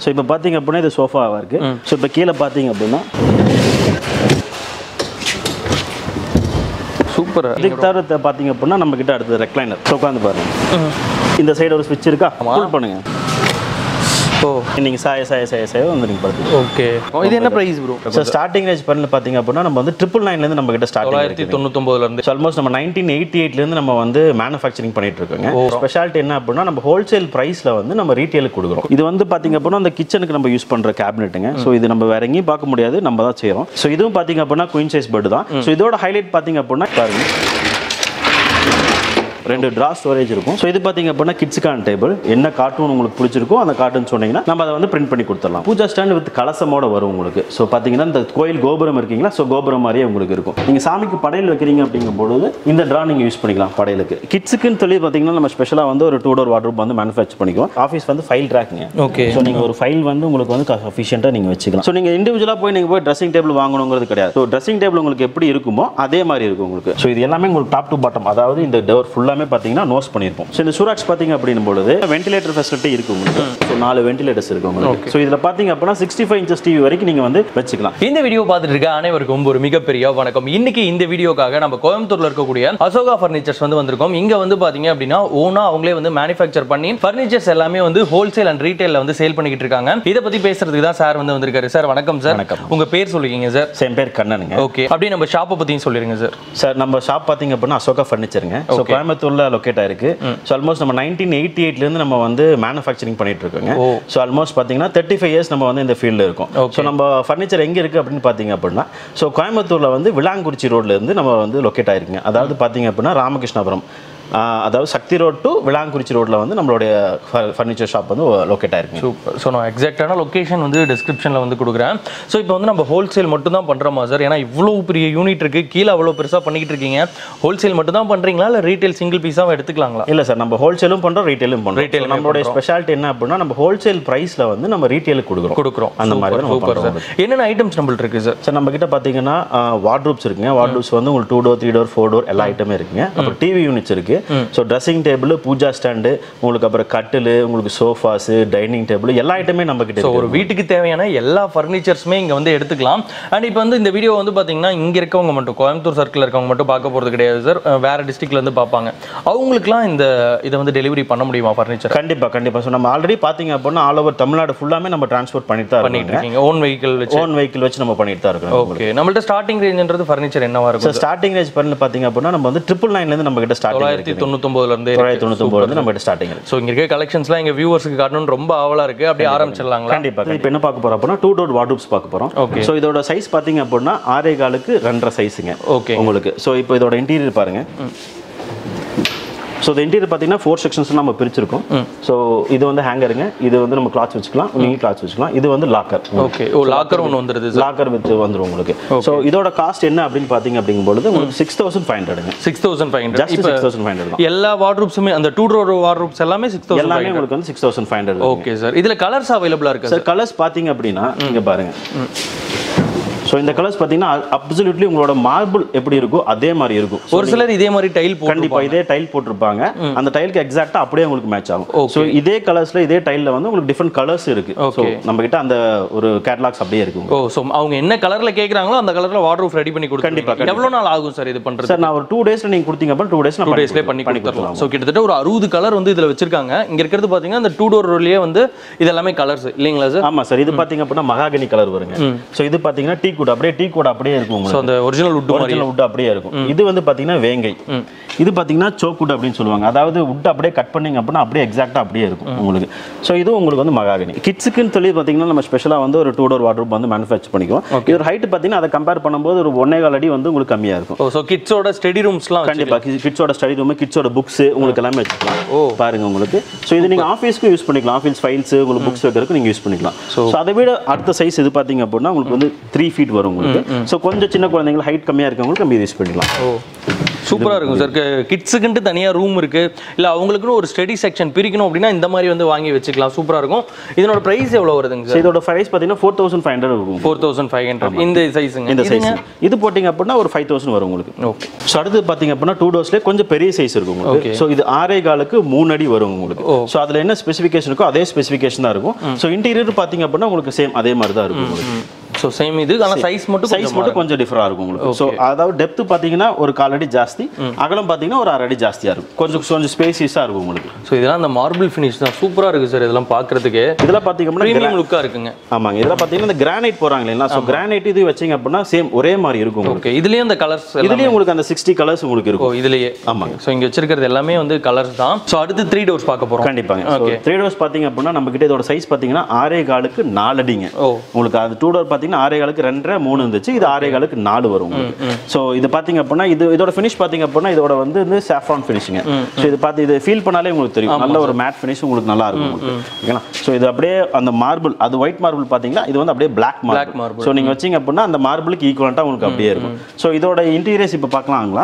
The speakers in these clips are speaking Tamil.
ஸோ இப்போ பார்த்தீங்க அப்படின்னா இது சோஃபாவாக இருக்குது. ஸோ இப்போ கீழே பார்த்தீங்க அப்படின்னா சூப்பர். இதுக்கு தவிர பார்த்தீங்க அப்படின்னா நம்ம கிட்ட அடுத்தது ரெக்லைனர். ஸோ உட்காந்து பாருங்க, இந்த சைடு ஒரு ஸ்விட்ச் இருக்கா, புல் பண்ணுங்க. ஓ நீங்க சாய வந்து நீங்க படுத்து. ஓகே, இது என்ன price bro? So starting range பண்ணல பார்த்தீங்க அப்படின்னா நம்ம வந்து 999 இருந்து நம்ம கிட்ட ஸ்டார்ட் 999 இருந்து ஆல்மோஸ்ட் நம்ம 1988 இருந்து நம்ம வந்து மேனுஃபேக்சரிங் பண்ணிட்டு இருக்கோங்க. ஸ்பெஷாலிட்டி என்ன அப்படின்னா நம்ம ஹோல்சேல் பிரைஸ்ல வந்து நம்ம ரீட்டெயிலுக்கு கொடுக்குறோம். இது வந்து பாத்தீங்க அப்படின்னா அந்த கிச்சனுக்கு நம்ம யூஸ் பண்ற கேபினெட்டுங்க. ஸோ இது நம்ம வேற எங்கேயும் பார்க்க முடியாது, நம்ம தான் செய்யறோம். ஸோ இதுவும் பாத்தீங்க அப்படின்னா குயின் சைஸ் பெட் தான். ஸோ இதோட ஹைலைட் பாத்தீங்க அப்படின்னா பாருங்க, 2 ட்ரா ஸ்டோரேஜ் இருக்கும். ஸோ இது பார்த்தீங்க அப்படின்னா கிட்ஸுக்கான டேபிள். என்ன கார்ட்டூன் உங்களுக்கு பிடிச்சிருக்கோ அந்த கார்ட்டூன் சொன்னீங்கன்னா நம்ம அதை வந்து பிரிண்ட் பண்ணி கொடுத்துடலாம். பூஜா ஸ்டாண்ட் வித் கலசமோட வரும் உங்களுக்கு. ஸோ பார்த்தீங்கன்னா இந்த கோயில் கோபுரம் இருக்கீங்களா, ஸோ கோபுரம் மாதிரியே உங்களுக்கு இருக்கும். நீங்கள் சாமிக்கு படையல் வைக்கிறீங்க அப்படிங்கும்போது இந்த ட்ரா நீங்கள் யூஸ் பண்ணிக்கலாம் படையலுக்கு. கிட்ஸுக்குன்னு சொல்லி பார்த்தீங்கன்னா நம்ம ஸ்பெஷலாக வந்து ஒரு 2 டோர் வார்ட்ரோப் வந்து மேனுஃபேக்சர் பண்ணிக்குவோம். ஆஃபீஸ் வந்து ஃபைல் ட்ராக்குங்க. ஓகே, ஸோ நீங்கள் ஒரு ஃபைல் வந்து உங்களுக்கு வந்து சஃபிஷியண்டாக நீங்கள் வச்சுக்கலாம். ஸோ நீங்கள் இண்டிவிஜுவலாக போய் ட்ரெஸ்ஸிங் டேபிள் வாங்கணுங்கிறது கிடையாது. ஸோ ட்ரெஸ்ஸிங் டேபிள் உங்களுக்கு எப்படி இருக்குமோ அதே மாதிரி இருக்கும் உங்களுக்கு. ஸோ இது எல்லாமே உங்களுக்கு டாப் டு பாட்டம், அதாவது இந்த டோர் ஃபுல்லாமே பார்த்தீங்கன்னா நோஸ் பண்ணிருப்போம். சோ இந்த சூராக்ஸ் பாத்தீங்க அப்படினும் பொழுது வென்டிலேட்டர் ஃபெசிலிட்டி இருக்கு உங்களுக்கு. சோ 4 வென்டிலேட்டர்ஸ் இருக்கு உங்களுக்கு. சோ இதுல பாத்தீங்க அப்படினா 65 இன்ச்சஸ் டிவி வரைக்கும் நீங்க வந்து வெச்சுக்கலாம். இந்த வீடியோ பார்த்துட்டு இருக்க அனைவருக்கும் ஒரு மிகப்பெரிய வணக்கம். இன்னைக்கு இந்த வீடியோக்காக நம்ம கோயம்புத்தூர்ல இருக்கக்கூடிய அசோகா ஃபர்னிச்சர்ஸ் வந்து வந்திருக்கோம். இங்க வந்து பாத்தீங்க அப்படினா ஓனா அவங்களே வந்து மேனுஃபேக்சர் பண்ணி ஃபர்னிச்சர்ஸ் எல்லாமே வந்து ஹோல்சேல் அண்ட் ரீட்டைல்ல வந்து சேல் பண்ணிட்டு இருக்காங்க. இத பத்தி பேசுறதுக்கு தான் சார் வந்து வந்திருக்காரு. சார் வணக்கம் சார். உங்க பேர் சொல்லுங்க சார். என் பேர் கண்ணனுங்க. ஓகே, அப்படியே நம்ம ஷாப்பை பத்தியும் சொல்லிருங்க சார். சார் நம்ம ஷாப் பாத்தீங்க அப்படினா அசோகா ஃபர்னிச்சருங்க. சோ கோயம்புத்தூர்ல லொகேட் ஆயிருக்கு. ஸோ ஆல்மோஸ்ட் நம்ம 1988 இருந்து நம்ம வந்து மேனுஃபேக்சரிங் பண்ணிட்டு இருக்கோங்க. ஸோ ஆல்மோஸ்ட் பார்த்தீங்கன்னா 35 இயர்ஸ் நம்ம வந்து இந்த ஃபீல்டில் இருக்கோம். ஸோ நம்ம ஃபர்னிச்சர் எங்கே இருக்குது அப்படின்னு பார்த்தீங்க அப்படின்னா ஸோ கோயம்புத்தூரில் வந்து விலாங்குறிச்சி ரோட்ல இருந்து நம்ம வந்து லொக்கேட் ஆயிருக்குங்க. அதாவது பார்த்தீங்க அப்படின்னா ராமகிருஷ்ணபுரம், அதாவது சக்தி ரோட் டு விலாங்குறிச்சி ரோட்ல வந்து நம்மளுடைய ஃபர்னிச்சர் ஷாப் வந்து லொக்கேட் ஆயிருக்கு. சூப்பர். ஸோ நான் எக்ஸாக்டான லொகேஷன் வந்து டிஸ்கிரிப்ஷனில் வந்து கொடுக்குறேன். ஸோ இப்போ வந்து நம்ம ஹோல்சேல் மட்டும் தான் பண்ணுறோமா சார்? ஏன்னா இவ்வளோ பெரிய யூனிட் இருக்குது, கீழே அவ்வளோ பெருசாக பண்ணிக்கிட்டு இருக்கீங்க. ஹோல்சேல் மட்டும் தான் பண்ணுறீங்களா இல்லை ரீட்டைல் சிங்கிள் பீஸாக எடுத்துக்கலாங்களா? இல்லை சார், நம்ம ஹோல்சேலும் பண்ணுறோம், ரீட்டைலும் பண்ணுறோம். ரீட்டைல் நம்மளுடைய ஸ்பெஷாலிட்டி என்ன அப்படின்னா நம்ம ஹோல்சேல் ப்ரைஸில் வந்து நம்ம ரீட்டைலுக்கு கொடுக்குறோம். அந்த மாதிரி சூப்பர் சார். என்னென்ன ஐட்டம்ஸ் நம்மள்ட்ட இருக்குது சார்? சார் நம்ம கிட்ட பார்த்தீங்கன்னா வார்ட்ரூப்ஸ் இருக்குங்க. வார்ட்ரூப்ஸ் வந்து உங்களுக்கு 2 டோர் 3 டோர் 4 டோர் எல்லா ஐட்டமே இருக்குங்க. அப்புறம் டிவி யூனிட்ஸ் இருக்கு. So dressing table, pooja stand, உங்களுக்கு அப்புறம் கட்டில், உங்களுக்கு சோஃபாஸ், டைனிங் டேபிள் எல்லா ஐட்டமே நம்ம கிட்ட இருக்கு. ஒரு வீட்டுக்கு தேவையான எல்லா ஃபர்னிச்சர்ஸுமே இங்க வந்து எடுத்துக்கலாம். அண்ட் இப்போ வந்து இந்த வீடியோ வந்து பாத்தீங்கன்னா இங்க இருக்கவங்க மட்டும், கோயம்புத்தூர் சர்க்கிள் இருக்கவங்க மட்டும் பார்க்க போறது கிடையாது சார். வேற டிஸ்ட்ரிக்ட்ல இருந்து பார்ப்பாங்க. அவங்களுக்குலாம் இந்த இதை வந்து டெலிவரி பண்ண முடியுமா ஃபர்னிச்சர்? கண்டிப்பா. ஸோ நம்ம ஆல்ரெடி பாத்தீங்க அப்படின்னா ஆல் ஓவர் தமிழ்நாடு ஃபுல்லாமே நம்ம டிரான்ஸ்போர்ட் பண்ணிட்டு தான் இருக்கோம். ஓன் வெஹிக்கிள் வச்சு நம்ம பண்ணிட்டு தான் இருக்கோம். ஓகே, நம்மள்ட்ட ஸ்டார்டிங் ரேஞ்ச்ன்றது ஃபர்னிச்சர் என்னவா இருக்கும்? ஸ்டார்டிங் ரேஞ்ச் பண்ணல பாத்தீங்க அப்படின்னா நம்ம வந்து 999 இருந்து நம்ம கிட்ட ஸ்டார்ட் 999 இருந்து 999 வந்து நம்ம ஸ்டார்டிங் இருக்கு. சோ இங்க இருக்க கலெக்ஷன்ஸ்லாம் எங்க வியூவர்ஸ்க்கு காட்டணும்னு ரொம்ப ஆவலா இருக்கு. அப்படியே ஆரம்பிச்சிடலாங்களா? கண்டிப்பா. இப்போ என்ன பார்க்க போறோம் அப்படின்னா 2 டோர் வார்ட்ரூப்ஸ் பார்க்க போறோம். ஓகே, சோ இதோட சைஸ் பாத்தீங்க அப்படின்னா 6.25க்கு 2.5 சைஸ்ங்க. ஓகே உங்களுக்கு. சோ இப்போ இதோட இன்டீரியர் பாருங்க. ஸோ இந்த இன்டீரியர் பார்த்தீங்கன்னா 4 செக்ஷன்ஸ் நம்ம பிரிச்சிருக்கோம். ஸோ இது வந்து ஹேங்கருங்க, இது வந்து நம்ம கிளாத்ஸ் வச்சுக்கலாம், நீங்கள் கிளாத்ஸ் வச்சுக்கலாம். இது வந்து லாக்கர். ஓகே, லாக்கர் ஒன்று வந்துருது. லாக்கர் வித் வந்துடும் உங்களுக்கு. ஸோ இதோட காஸ்ட் என்ன அப்படின்னு பார்த்தீங்க அப்படிங்கும்போது உங்களுக்கு 6500ங்க. 6500 ஜஸ்ட் 6500 தான். எல்லா வார்ட்ரூப்ஸுமே அந்த 2 டோர் வார்ட்ரூப்ஸ் எல்லாமே 6500 எல்லாமே உங்களுக்கு வந்து 6500. Okay sir. இதுல கலர்ஸ் அவைலபிளா இருக்கு சார்? கலர்ஸ் பார்த்தீங்க அப்படின்னா இங்க பாருங்க. ஸோ இந்த கலர்ஸ் பார்த்தீங்கன்னா அப்சல்யூட்லி உங்களோட மார்பிள் எப்படி இருக்கோ அதே மாதிரி இருக்கும். ஒரு சிலர் இதே மாதிரி டைல் கண்டிப்பாக இதே டைல் போட்டிருப்பாங்க. அந்த டைலுக்கு எக்ஸாக்டாக அப்படியே உங்களுக்கு மேட்ச் ஆகும். ஸோ இதே கலர்ஸ்ல இதே டைலில் வந்து உங்களுக்கு டிஃப்ரெண்ட் கலர்ஸ் இருக்கு. ஸோ நம்ம கிட்ட அந்த ஒரு கேட்டலாக்ஸ் அப்படியே இருக்கும். ஓ, ஸோ அவங்க என்ன கலர்ல கேட்குறாங்களோ அந்த கலர்ல வார்ட்ரூப் ரெடி பண்ணி கொடுத்து கண்டிப்பாக. எவ்வளோ நாள் ஆகும் சார் இது பண்ணுறது? சார் நான் ஒரு 2 டேஸ்ல நீங்கள் கொடுத்தீங்க அப்புறம் 2 டேஸ்ல பண்ணி கொடுத்துடலாம். ஸோ கிட்டத்தட்ட ஒரு 60 கலர் வந்து இதில் வச்சிருக்காங்க. இங்க இருக்கிறது பார்த்தீங்கன்னா அந்த 2 டோர்லயே வந்து இது எல்லாமே கலர்ஸ் இல்லைங்களா சார்? ஆமா சார். இது பார்த்தீங்க அப்படின்னா மகாகனி கலர் வருங்க. ஸோ இது பார்த்தீங்கன்னா டீ குட் அப்படியே இருக்கும். சோ அந்த ஒரிஜினல் வுட் அப்படியே இருக்கும். இது வந்து பாத்தீங்கன்னா வேங்கை. இது பாத்தீங்கன்னா சோக்குட் அப்படின்னு சொல்லுவாங்க. அதாவது வுட் அப்படியே கட் பண்ணீங்க அப்படின்னா அப்படியே எக்ஸாக்ட்டா அப்படியே இருக்கும் உங்களுக்கு. சோ இது உங்களுக்கு வந்து மகாகனி. கிட்ஸ்க்குன்னு சொல்லி பாத்தீங்கன்னா நம்ம ஸ்பெஷலா வந்து ஒரு 2 டோர் வார்ட்ரூப் வந்து மேனுஃபேக்சர் பண்ணிக்குவோம். இதோட ஹைட் பாத்தீங்கன்னா அதை கம்பேர் பண்ணும்போது ஒரு 1.25 அடி வந்து உங்களுக்கு கம்மியா இருக்கும். சோ கிட்ஸோட ஸ்டடி ரூம்ஸ்லாம் கண்டிப்பா கிட்ஸோட ஸ்டடி ரூம், கிட்ஸோட புக்ஸ் உங்களுக்கு எல்லாமே வச்சுக்கலாம். பாருங்க உங்களுக்கு. சோ இது நீங்க ஆபீஸ்க்கு யூஸ் பண்ணிக்கலாம். ஆபீஸ் ஃபைல்ஸ் உங்களுக்கு புக்ஸ் வைக்கிறதுக்கு நீங்க யூஸ் பண்ணிக்கலாம். சோ அதை விட அடுத்த சைஸ் இது பாத்தீங்க அப்படின்னா உங்களுக்கு வந்து 3 ஃபீட் வரும் உங்களுக்கு. ஸோ கொஞ்சம் சின்ன குழந்தைங்க ஹைட் கம்மியாக இருக்கவங்களுக்கு நம்ம யூஸ் பண்ணிக்கலாம். சூப்பரா இருக்கும் சார். கிட்ஸுக்குன்ட்டு தனியா ரூம் இருக்கு, இல்ல அவங்களுக்குன்னு ஒரு ஸ்டடி செக்ஷன் பிரிக்கணும் அப்படின்னா இந்த மாதிரி வந்து வாங்கி வச்சுக்கலாம். சூப்பரா இருக்கும். இதோட பிரைஸ் எவ்வளவு வருதுங்க சார்? இதோட பிரைஸ் பாத்தீங்கன்னா 4500 இருக்கும். 4500 இந்த சைஸ்ங்க. இந்த சைஸ் இது போட்டிங்க அப்படின்னா ஒரு 5000 வரும் உங்களுக்கு. ஓகே. ஸோ அடுத்து பாத்தீங்க அப்படின்னா 2 டோர்ஸ்லேயே கொஞ்சம் பெரிய சைஸ் இருக்கும் உங்களுக்கு. ஸோ இது 6.25க்கு 3 அடி வரும் உங்களுக்கு. ஸோ அதுல என்ன ஸ்பெசிஃபிகேஷன் இருக்கோ அதே ஸ்பெசிஃபிகேஷன் தான் இருக்கும். ஸோ இன்டீரியர் பாத்தீங்க அப்படின்னா உங்களுக்கு சேம் அதே மாதிரி தான் இருக்கும் உங்களுக்கு. ஸோ சேம் இது, ஆனால் சைஸ் மட்டும் கொஞ்சம் டிஃபரா இருக்கும் உங்களுக்கு. ஸோ அதாவது டெப்த் பாத்தீங்கன்னா ஒரு 1/4 அடி ஜாஸ்தி, அகலம் பாத்தீங்கன்னா ஒரு 1/2 அடி ஜாஸ்தியா இருக்கும். கொஞ்சம் ஸ்பேசியஸா இருக்கும் உங்களுக்கு. ஸோ இதெல்லாம் அந்த மார்பிள் ஃபினிஷ் தான் சூப்பரா இருக்கு சார். இதெல்லாம் பார்க்கறதுக்கு இதெல்லாம் பாத்தீங்க அப்படின்னா பிரீமியம் லுக்கா இருக்குங்க. ஆமாங்க. இதெல்லாம் பாத்தீங்கன்னா இந்த கிரானைட் போறாங்க இல்லையா? ஸோ கிரானைட் இது வச்சீங்க அப்படின்னா சேம் ஒரே மாதிரி இருக்கும். ஓகே. இதுலயே அந்த கலர்ஸ், இதுலயே உங்களுக்கு அந்த 60 கலர்ஸ் உங்களுக்கு இருக்கும் இதுலயே. ஆமாங்க. ஸோ இங்க வச்சிருக்கிறது எல்லாமே வந்து கலர்ஸ் தான். ஸோ அடுத்து 3 டோர்ஸ் பார்க்க போறோம். கண்டிப்பாங்க. 3 டோர்ஸ் பாத்தீங்க அப்படின்னா நம்ம கிட்ட இதோட சைஸ் பாத்தீங்கன்னா 6.25க்கு 4 அடிங்க. உங்களுக்கு அது 2 டோர் பாத்தீங்கன்னா 6.25க்கு 2.5 3 இருந்துச்சு. இது 6.25க்கு 4 வரும். ஸோ இது பாத்தீங்க அப்படின்னா இதோட ஃபினிஷ் பாத்தீங்க அப்படின்னா இதோட வந்து சாஃப்ரான் ஃபினிஷிங். ஸோ இது பார்த்து இது ஃபீல் பண்ணாலே உங்களுக்கு தெரியும் நல்ல ஒரு மேட் ஃபினிஷ் உங்களுக்கு நல்லா இருக்கும் ஓகேங்களா. ஸோ இது அப்படியே அந்த மார்பிள், அது ஒயிட் மார்பிள் பாத்தீங்கன்னா இது வந்து அப்படியே பிளாக் மார்பிள். ஸோ நீங்க வச்சீங்க அப்படின்னா அந்த மார்பிளுக்கு ஈக்குவலண்டா உங்களுக்கு அப்படியே இருக்கும். ஸோ இதோட இன்டீரியர்ஸ் இப்போ பார்க்கலாங்களா?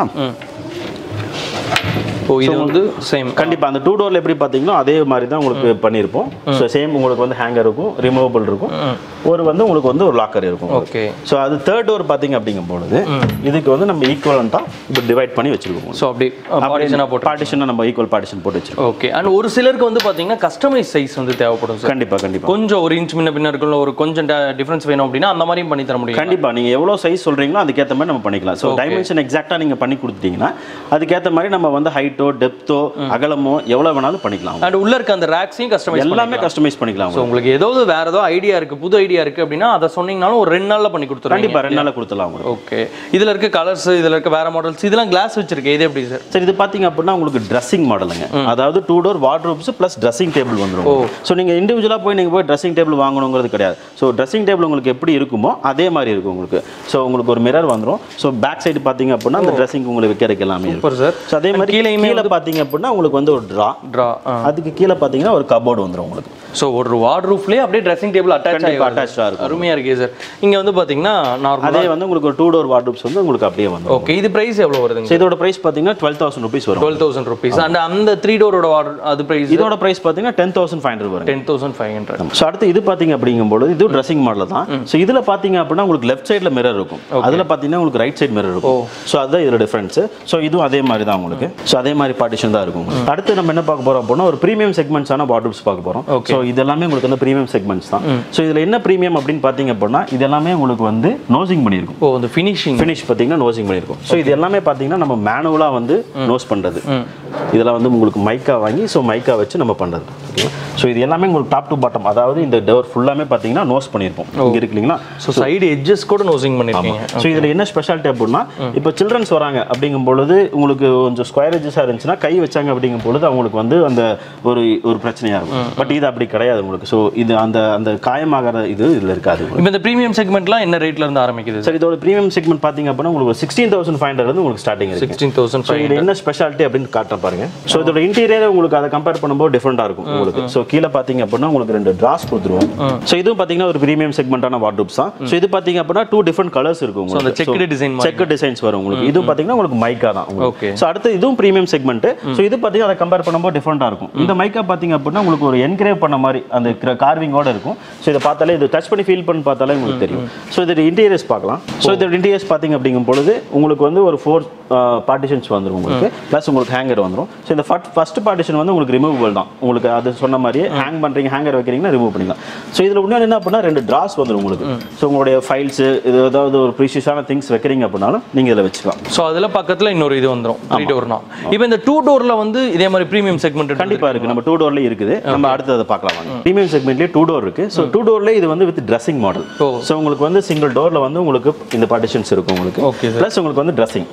இது வந்து சேம் கண்டிப்பா அந்த 2 டோர்ல எப்படி பாத்தீங்களோ அதே மாதிரி தான் உங்களுக்கு பண்ணிருப்போம். சோ சேம் உங்களுக்கு வந்து ஹேங்கர் இருக்கும், ரிமூவபிள் இருக்கும், ஒரு வந்து உங்களுக்கு வந்து ஒரு லாக்கர் இருக்கும். ஓகே. சோ அது 3rd டோர் பாத்தீங்க அப்படிங்கும் பொழுது இதுக்கு வந்து நம்ம ஈக்குவலண்டா இப்ப டிவைட் பண்ணி வச்சிருக்கோம். சோ அப்படி பார்ட்டிஷனா நம்ம ஈக்குவல் பார்ட்டிஷன் போட்டு வச்சிருக்கோம். ஓகே. அண்ட் ஒரு சிலருக்கு வந்து பாத்தீங்கன்னா கஸ்டமைஸ் சைஸ் வந்து தேவைப்படும் சார். கண்டிப்பா கொஞ்சம் ஒரு இன்ச் முன்ன பின்ன இருக்குள்ள ஒரு கொஞ்சம் டிஃபரன்ஸ் வேணும் அப்படின்னா அந்த மாதிரியும் பண்ணி தர முடியும். கண்டிப்பா நீங்க எவ்வளவு சைஸ் சொல்றீங்களோ அதுக்கு ஏத்த மாதிரி நம்ம பண்ணிக்கலாம். சோ டைமென்ஷன் எக்ஸாக்ட்டா நீங்க பண்ணி கொடுத்தீங்கன்னா அதுக்கு ஏத்த மாதிரி நம்ம வந்து ஹைட்டோ டெப்த்தோ அகலமோ எவ்வளவு வேணாலும் பண்ணிக்கலாம். அண்ட் உள்ள இருக்க அந்த ராக்ஸையும் கஸ்டமைஸ் எல்லாமே கஸ்டமைஸ் பண்ணிக்கலாம். சோ உங்களுக்கு வேற ஏதோ ஐடியா இருக்கு, புது ஐடியா இருக்கு அப்படின்னா அத சொன்னீங்கனாலும் ஒரு 2 நாள்ல பண்ணி கொடுத்துறோம். கண்டிப்பா 2 நாள்ல கொடுத்துடலாம். ஓகே. இதுல இருக்க கலர்ஸ், இதுல இருக்க வேற மாடல்ஸ், இதெல்லாம் கிளாஸ் வச்சிருக்கு. இது எப்படி சார்? சரி, இது பாத்தீங்க அப்படின்னா உங்களுக்கு ட்ரெஸ்ஸிங் மாடலுங்க. அதாவது 2 door wardrobes plus dressing table வந்துரும். சோ நீங்க இண்டிவிஜுவலா நீங்க போய் ட்ரெஸ்ஸிங் டேபிள் வாங்கணுங்கிறது கிடையாது. சோ ட்ரெஸ்ஸிங் டேபிள் உங்களுக்கு எப்படி இருக்குமோ அதே மாதிரி இருக்கும் உங்களுக்கு. சோ உங்களுக்கு ஒரு மிரர் வந்துரும். சோ பேக் சைடு பாத்தீங்க அப்படின்னா அந்த ட்ரெஸ்ஸிங் உங்களுக்கு வைக்கிறதுக்கு எல்லாமே இருக்கும். Super sir. சோ அதே மாதிரி கீழ பாத்தீங்க அப்படின்னா உங்களுக்கு வந்து ஒரு டிரா அதுக்கு கீழ பாத்தீங்கன்னா ஒரு கபோர்ட் வந்துரும் உங்களுக்கு. சோ ஒரு வார்ட்ரூஃப்லயே அப்படியே ட்ரெஸ்ஸிங் டேபிள் அட்டாச்சா இருக்கும். அருமையா இருக்கு சார். இங்க வந்து பாத்தீங்கன்னா நார்மலா அதே வந்து உங்களுக்கு ஒரு 2 டோர் வார்ட்ரூப்ஸ் வந்து உங்களுக்கு அப்படியே வந்துரும். ஓகே. இது பிரைஸ் எவ்வளவு வருதுங்க? இதோட பிரைஸ் பாத்தீங்கன்னா 12000 ரூபீஸ் வரும். 12000 ரூபீஸ். அண்ட் அந்த 3 டோரோட அது பிரைஸ்? இதோட பிரைஸ் பாத்தீங்கன்னா 10500 வரும். 10500. சோ அடுத்து இது பாத்தீங்க அப்படிங்கும்போது இது ட்ரெஸ்ஸிங் மாடல் தான். சோ இதுல பாத்தீங்க அப்படின்னா உங்களுக்கு லெஃப்ட் சைடுல மிரர் இருக்கும், அதுல பாத்தீங்கன்னா உங்களுக்கு ரைட் சைடு மிரர் இருக்கும். சோ அதுதான் இதோட டிஃபரன்ஸ். சோ இதுவும் அதே மாதிரி தான் உங்களுக்கு. சோ அதே மாதிரி பார்ட்டிஷன் தான் இருக்கும். அடுத்து நம்ம என்ன பார்க்க போறோம் அப்படின்னா ஒரு பிரீமியம் செக்மெண்ட்ஸான வார்ட்ரோப்ஸ் பார்க்க போறோம். சோ இது எல்லாமே உங்களுக்கு வந்து பிரீமியம் செக்மெண்ட்ஸ் தான். சோ இதுல என்ன பிரீமியம் அப்படின்னு பாத்தீங்க அப்படின்னா இது எல்லாமே உங்களுக்கு வந்து நோசிங் பண்ணிருக்கும். அந்த ஃபினிஷ் பாத்தீங்கன்னா நோசிங் பண்ணிருக்கும். சோ இது எல்லாமே பாத்தீங்கன்னா நம்ம மேனுவலா வந்து நோஸ் பண்றது. இதெல்லாம் வந்து உங்களுக்கு மைக்கா வாங்கி சோ மைக்கா வச்சு நம்ம பண்றது. ஓகேவா? சோ இது எல்லாமே உங்களுக்கு டாப் டு பாட்டம், அதாவது இந்த டோர் ஃபுல்லாமே பாத்தீங்கன்னா நோஸ் பண்ணிருப்போம். இங்க இருக்குங்களா? சோ சைடு எட்ஜஸ் கூட நோசிங் பண்ணிருக்கீங்க. சோ இதுல என்ன ஸ்பெஷாலிட்டி அப்படின்னா இப்போ சில்ட்ரன்ஸ் வராங்க அப்படிங்கும் பொழுது உங்களுக்கு கொஞ்சம் ஸ்கொயர் எட்ஜஸா இருந்துச்சுன்னா கை வச்சாங்க அப்படிங்கும் பொழுது அவங்களுக்கு வந்து அந்த ஒரு பிரச்சனையா இருக்கும். பட் இது அப்படி கிடையாது உங்களுக்கு. சோ இது அந்த அந்த காயமாகற இது இதுல இருக்காது. இப்போ இந்த பிரீமியம் செக்மெண்ட்லாம் என்ன ரேட்ல இருந்து ஆரம்பிக்குது? சரி, இதோட பிரீமியம் செக்மெண்ட் பாத்தீங்க அப்படின்னா உங்களுக்கு 16500 இருந்து உங்களுக்கு ஸ்டார்டிங் இருக்கு. 16500. இது என்ன ஸ்பெஷாலிட்டி அப்படின்னு காட்டுறேன் பாருங்க. சோ இதோட இன்டீரியர் உங்களுக்கு அதை கம்பேர் பண்ணும்போது டிஃபரெண்டா இருக்கும் உங்களுக்கு. சோ கீழ பாத்தீங்க அப்படின்னா உங்களுக்கு 2 டிராஸ் கொடுத்துருவோம். சோ இதுவும் பாத்தீங்கன்னா ஒரு பிரீமியம் செக்மெண்டான வார்ட்ரோப்ஸ் தான். சோ இது பாத்தீங்க அப்படின்னா 2 டிஃபரெண்ட் கலர்ஸ் இருக்கும் உங்களுக்கு. So check design check designs வரும் உங்களுக்கு. இது பாத்தீங்கன்னா உங்களுக்கு மைக்கா தான் உங்களுக்கு. சோ அடுத்து இதுவும் பிரீமியம் செக்மெண்ட். சோ இது பாத்தீங்கன்னா அதை கம்பேர் பண்ணும்போது டிஃபரெண்டா இருக்கும். இந்த மைக்கா பாத்தீங்க அப்படின்னா உங்களுக்கு ஒரு என்கிரேவ் பண்ண மாதிரி அந்த கார்விங்கோட இருக்கும். சோ இத பார்த்தாலே இது டச் பண்ணி ஃபீல் பண்ணி பார்த்தாலே உங்களுக்கு தெரியும். சோ இதோட இன்டீரியர்ஸ் பார்க்கலாம். சோ இதோட இன்டீரியர்ஸ் பாத்தீங்க அப்படிங்கும் பொழுது உங்களுக்கு வந்து ஒரு 4 பார்ட்டிஷன்ஸ் வந்துரும் உங்களுக்கு. பிளஸ் உங்களுக்கு ஹேங்கர் வந்துரும். சோ இந்த ஃபர்ஸ்ட் பார்ட்டிஷன் வந்து உங்களுக்கு ரிமூவபிள் தான். உங்களுக்கு அது சொன்ன மாதிரியே ஹேங் பண்றீங்க, ஹேங்கர் வைக்கிறீங்கன்னா ரிமூவ் பண்ணிக்கலாம். சோ இதுல இன்னொரு என்ன பண்ணா 2 டிராஸ் வந்துரும் உங்களுக்கு. சோ உங்களுடைய ஃபைல்ஸ் இது ஏதாவது ஒரு ப்ரீஷியஸான திங்ஸ் வைக்கிறீங்க அப்படினாலும் நீங்க இதல வச்சுக்கலாம். சோ அதுல பக்கத்துல இன்னொரு இது வந்துரும் 3 டோர்னா. இப்போ இந்த 2 டோர்ல வந்து இதே மாதிரி பிரீமியம் செக்மெண்ட் கண்டிப்பா இருக்கு. நம்ம 2 டோர்ல இருக்குது. நம்ம அடுத்து அதை பார்க்கலாம் வாங்க. பிரீமியம் செக்மெண்ட்லயே 2 டோர் இருக்கு. சோ 2 டோர்ல இது வந்து வித் ட்ரெஸ்ஸிங் மாடல். சோ உங்களுக்கு வந்து சிங்கிள் டோர்ல வந்து உங்களுக்கு இந்த பார்ட்டிஷன்ஸ் இருக்கும் உங்களுக்கு. பிளஸ் உங்களுக்கு வந்து ட்ரெஸ்ஸிங்.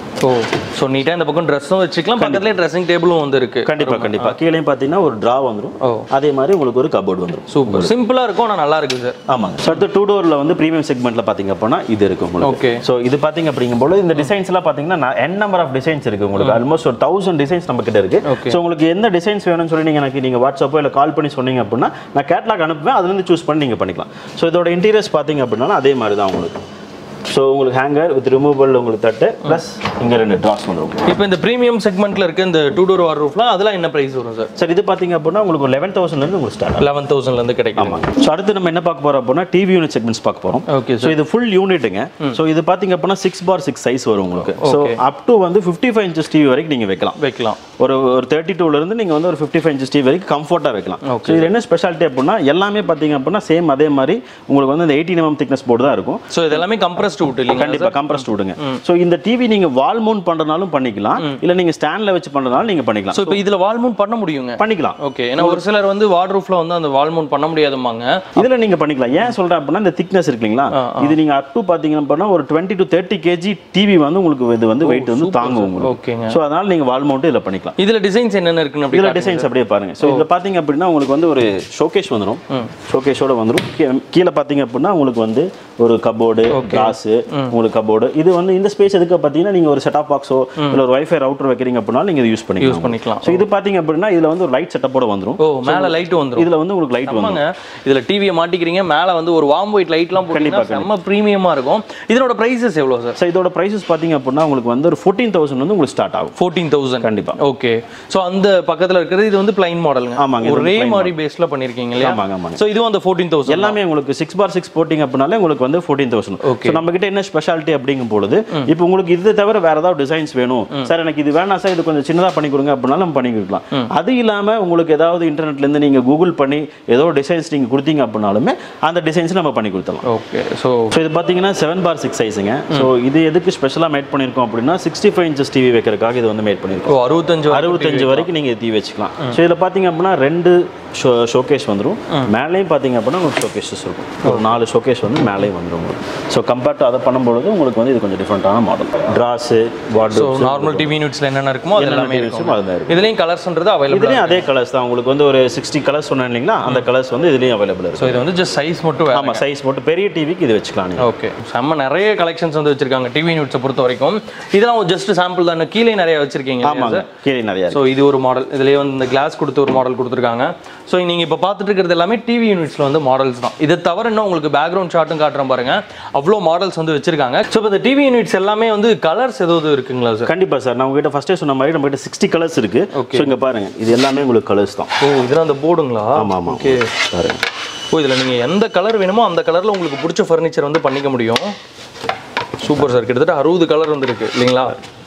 சோ நீட்டா இந்த பக்கம் ட்ரெஸ்ஸும் வச்சுக்கலாம், பக்கத்துலயே ட்ரெஸ்ஸிங் டேபிளும் வந்து இருக்கு. கண்டிப்பா கீழேயும் பாத்தீங்கன்னா ஒரு டிரா வந்துரும். அதே மாதிரி உங்களுக்கு ஒரு கபோர்ட் வந்துரும். சூப்பர் சிம்பிளா இருக்கும், ஆனா நல்லா இருக்கு சார். ஆமா. சோ அடுத்து 2 டோர்ல வந்து பிரீமியம் செக்மெண்ட்ல பாத்தீங்க அப்படினா இது இருக்கு உங்களுக்கு. சோ இது பாத்தீங்க அப்படிங்கும்போது இந்த டிசைன்ஸ் எல்லாம் பாத்தீங்கன்னா n நம்பர் ஆஃப் டிசைன்ஸ் இருக்கு உங்களுக்கு. ஆல்மோஸ்ட் ஒரு 1000 டிசைன்ஸ் நம்ம கிட்ட இருக்கு. சோ உங்களுக்கு எந்த டிசைன்ஸ் வேணும்னு சொல்லி நீங்க வாட்ஸ்அப்போ இல்ல கால் பண்ணி சொன்னீங்க அப்படினா நான் கேட்டலாக் அனுப்புவேன், அதுல இருந்து சூஸ் பண்ணி நீங்க பண்ணிக்கலாம். சோ இதோட இன்டீரியர்ஸ் பாத்தீங்க அப்படினா அதே மாதிரி தான் உங்களுக்கு. ஸோ உங்களுக்கு ஹேங்கர் வித் ரிமூவபிள் உங்களுக்கு தட்டு ப்ளஸ் இங்கே 2 ட்ராஸ் வந்துடும். இப்போ இந்த ப்ரீமியம் செக்மெண்ட்ல இருக்க இந்த 2 டோர் வார்ட்ரோப்லாம் அதெல்லாம் என்ன பிரைஸ் வரும் சார்? சார் இது பார்த்தீங்க அப்படின்னா உங்களுக்கு 11,000 உங்களுக்கு ஸ்டார்ட். 11,000 கிடைக்கும். ஆமாம். ஸோ அடுத்து நம்ம என்ன பார்க்க போறோம் அப்படின்னா டிவி யூனிட் செக்மெண்ட்ஸ் பார்க்க போறோம். ஓகே. ஸோ இது ஃபுல் யூனிட்டுங்க. ஸோ இது பார்த்தீங்க அப்படின்னா 6x6 சைஸ் வரும் உங்களுக்கு. ஸோ அப் டு வந்து 55 inches டிவி வரைக்கும் நீங்க வைக்கலாம். ஒரு 32ல இருந்து நீங்க வந்து ஒரு 55 inches டிவி வரைக்கும் கம்ஃபர்ட்டா வைக்கலாம். ஸோ இது என்ன ஸ்பெஷாலிட்டி அப்படின்னா எல்லாமே பார்த்தீங்க அப்படின்னா சேம் அதே மாதிரி உங்களுக்கு வந்து இந்த 18 mm திக்னஸ் போர்டு தான் இருக்கும். ஸோ இது எல்லாமே கம்ப்ரஸ்ட் வுட் இல்லைங்க? கண்டிப்பா கம்ப்ரஸ்ட் வுட்ங்க. ஸோ இந்த டிவி நீங்க வால் மவுண்ட் பண்றனாலும் பண்ணிக்கலாம், இல்ல நீங்க ஸ்டாண்ட்ல வச்சு பண்றனாலும் நீங்க பண்ணிக்கலாம். ஸோ இப்போ இதுல வால் மவுண்ட் பண்ண முடியுங்க? பண்ணிக்கலாம். ஓகே. ஏன்னா ஒரு சிலர் வந்து வார்ட்ரோப்ல வந்து அந்த வால் மவுண்ட் பண்ண முடியாதுமாங்க. இதுல நீங்க பண்ணிக்கலாம். ஏன் சொல்றேன் அப்படின்னா இந்த திக்னஸ் இருக்குங்களா, இது நீங்க அப் டு பாத்தீங்கன்னா ஒரு 20 to 30 kg டிவி வந்து உங்களுக்கு இது வந்து வெயிட் வந்து தாங்கும் உங்களுக்கு. ஓகேங்க. ஸோ அதனால நீங்க வால் மவுண்ட் இதுல பண்ணிக்கலாம். இதுல டிசைன்ஸ் என்னென்ன இருக்குன்னு அப்படி இதுல டிசைன்ஸ் அப்படியே பாருங்க. ஸோ இதுல பாத்தீங்க அப்படின்னா உங்களுக்கு வந்து ஒரு ஷோகேஸ் வந்துடும். ஷோகேஸோட வந்துடும். கீழே பாத்தீங்க அப்படின்னா உங்களுக்கு வந்து ஒரு கபோர்டு, கிளாஸ், உங்களுக்கு கபோர்டு. இது வந்து இந்த ஸ்பேஸ் எதுக்கு பாத்தீங்கன்னா நீங்க ஒரு செட் ஆஃப் பாக்ஸோ இல்ல ஒரு வைஃபை ரவுட்டர் வைக்கிறீங்க அப்படின்னா நீங்க யூஸ் பண்ணிக்கலாம். ஸோ இது பாத்தீங்க அப்படின்னா இதுல வந்து ஒரு லைட் செட்டப்போட வந்துடும். ஓ, மேல லைட் வந்துரும். இதுல வந்து உங்களுக்கு லைட் வந்துருங்க. இதுல டிவியை மாட்டிக்கிறீங்க, மேல வந்து ஒரு வார்ம் ஒயிட் லைட்லாம் போட்டீங்கன்னா செம்ம பிரீமியமா இருக்கும். இதோட பிரைசஸ் எவ்வளவு சார்? சோ இதோட பிரைசஸ் பாத்தீங்க அப்படின்னா உங்களுக்கு வந்து ஒரு 14,000 வந்து உங்களுக்கு ஸ்டார்ட் ஆகும். 14,000 கண்டிப்பா. ஓகே. சோ அந்த பக்கத்துல இருக்கிறது இது வந்து ப்ளைன் மாடலுங்க. ஆமாங்க. ஒரு ரே மாதிரி பேஸ்ல பண்ணிருக்கீங்க இல்லையா? ஆமாங்க. சோ இதுவும் அந்த 14,000 எல்லாமே உங்களுக்கு 6x6 போட்டிங்க அப்படினாலே உங்களுக்கு வந்து 14,000. சோ நம்ம கிட்ட என்ன ஸ்பெஷாலிட்டி அப்படிங்கும் பொழுது இப்போ உங்களுக்கு இது தவிர வேற ஏதாவது டிசைன்ஸ் வேணும் சார், எனக்கு இது வேணா சார், இது கொஞ்சம் சின்னதா பண்ணி கொடுங்க அப்படினாலும் நம்ம பண்ணி கொடுக்கலாம். அது இல்லாம உங்களுக்கு ஏதாவது இன்டர்நெட்ல இருந்து நீங்க கூகுள் பண்ணி ஏதோ டிசைன்ஸ் நீங்க கொடுத்தீங்க அப்படினாலுமே அந்த டிசைன்ஸ் நம்ம பண்ணி கொடுத்தலாம். ஓகே. சோ இது பாத்தீங்கன்னா 7x6 சைஸ்ங்க. சோ இது எதுக்கு ஸ்பெஷலா மேட் பண்ணிருக்கோம் அப்படின்னா 65 inches டிவி வைக்கிறதுக்காக இது வந்து மேட் பண்ணிருக்கோம். 65 வரைக்கும் நீங்க டிவி வச்சுக்கலாம். சோ இதுல பாத்தீங்க அப்படின்னா 2 ஷோகேஸ் வந்துரும். மேலேயும் பாத்தீங்க அப்படின்னா உங்களுக்கு ஷோகேஸஸ் இருக்கும். ஒரு 4 ஷோகேஸ் வந்து மேலேயும் வந்துரும். சோ கம்பேர் டு அதை பண்ணும்போது உங்களுக்கு வந்து இது கொஞ்சம் டிஃபரெண்டான மாடல். Drawers, wardrobe, so normal TV யூனிட்ஸ்ல என்னென்ன இருக்குமோ அது எல்லாமே இருக்கும். இதுலயும் கலர்ஸ்ன்றது அவைலபிள். இதுலயும் அதே கலர்ஸ் தான். உங்களுக்கு வந்து ஒரு 60 கலர்ஸ் சொன்னேன் இல்லீங்களா, அந்த கலர்ஸ் வந்து இதுலயும் அவைலபிள் இருக்கு. சோ இது வந்து ஜஸ்ட் சைஸ் மட்டும் வேற. ஆமா, சைஸ் மட்டும். பெரிய டிவிக்கு இது வச்சுக்கலாம் நீங்க. ஓகே. செம்ம நிறைய கலெக்ஷன்ஸ் வந்து வச்சிருக்காங்க டிவி யூனிட்ஸை பொறுத்த வரைக்கும். இதெல்லாம் ஜஸ்ட் சாம்பிள் தான். கீழே நிறைய வச்சிருக்கீங்க. ஆமாங்க, கீழே நிறைய. சோ இது ஒரு மாடல். இதுலயே வந்து இந்த கிளாஸ் கொடுத்து ஒரு மாடல் கொடுத்துருக்காங்க. சோ நீங்க இப்ப பார்த்துட்டு இருக்கிறது எல்லாமே டிவி யூனிட்ஸ்ல வந்து மாடல்ஸ் தான். இது தவிர இன்னும் உங்களுக்கு பேக்ரவுண்ட் ஷாட்டும் காட்டுறேன் பாருங்க. அவ்வளோ மாடல்ஸ் வந்து வச்சிருக்காங்க. ஸோ இந்த டிவி யூனிட்ஸ் எல்லாமே வந்து கலர்ஸ் ஏதாவது இருக்குங்களா சார்? கண்டிப்பா சார். நான் உங்ககிட்ட ஃபர்ஸ்டே சொன்ன மாதிரி நம்ம கிட்ட 60 கலர்ஸ் இருக்கு. ஸோ இங்க பாருங்க, இது எல்லாமே உங்களுக்கு கலர்ஸ் தான். ஓ, இதெல்லாம் அந்த போர்டுங்களா? ஆமா ஆமா. ஓகே பாருங்க. ஓ, இதுல நீங்க எந்த கலர் வேணுமோ அந்த கலர்ல உங்களுக்கு பிடிச்ச ஃபர்னிச்சர் வந்து பண்ணிக்க முடியும். Super sir. கிட்டத்தட்ட 60 கலர் வந்து இருக்கு இல்லைங்களா?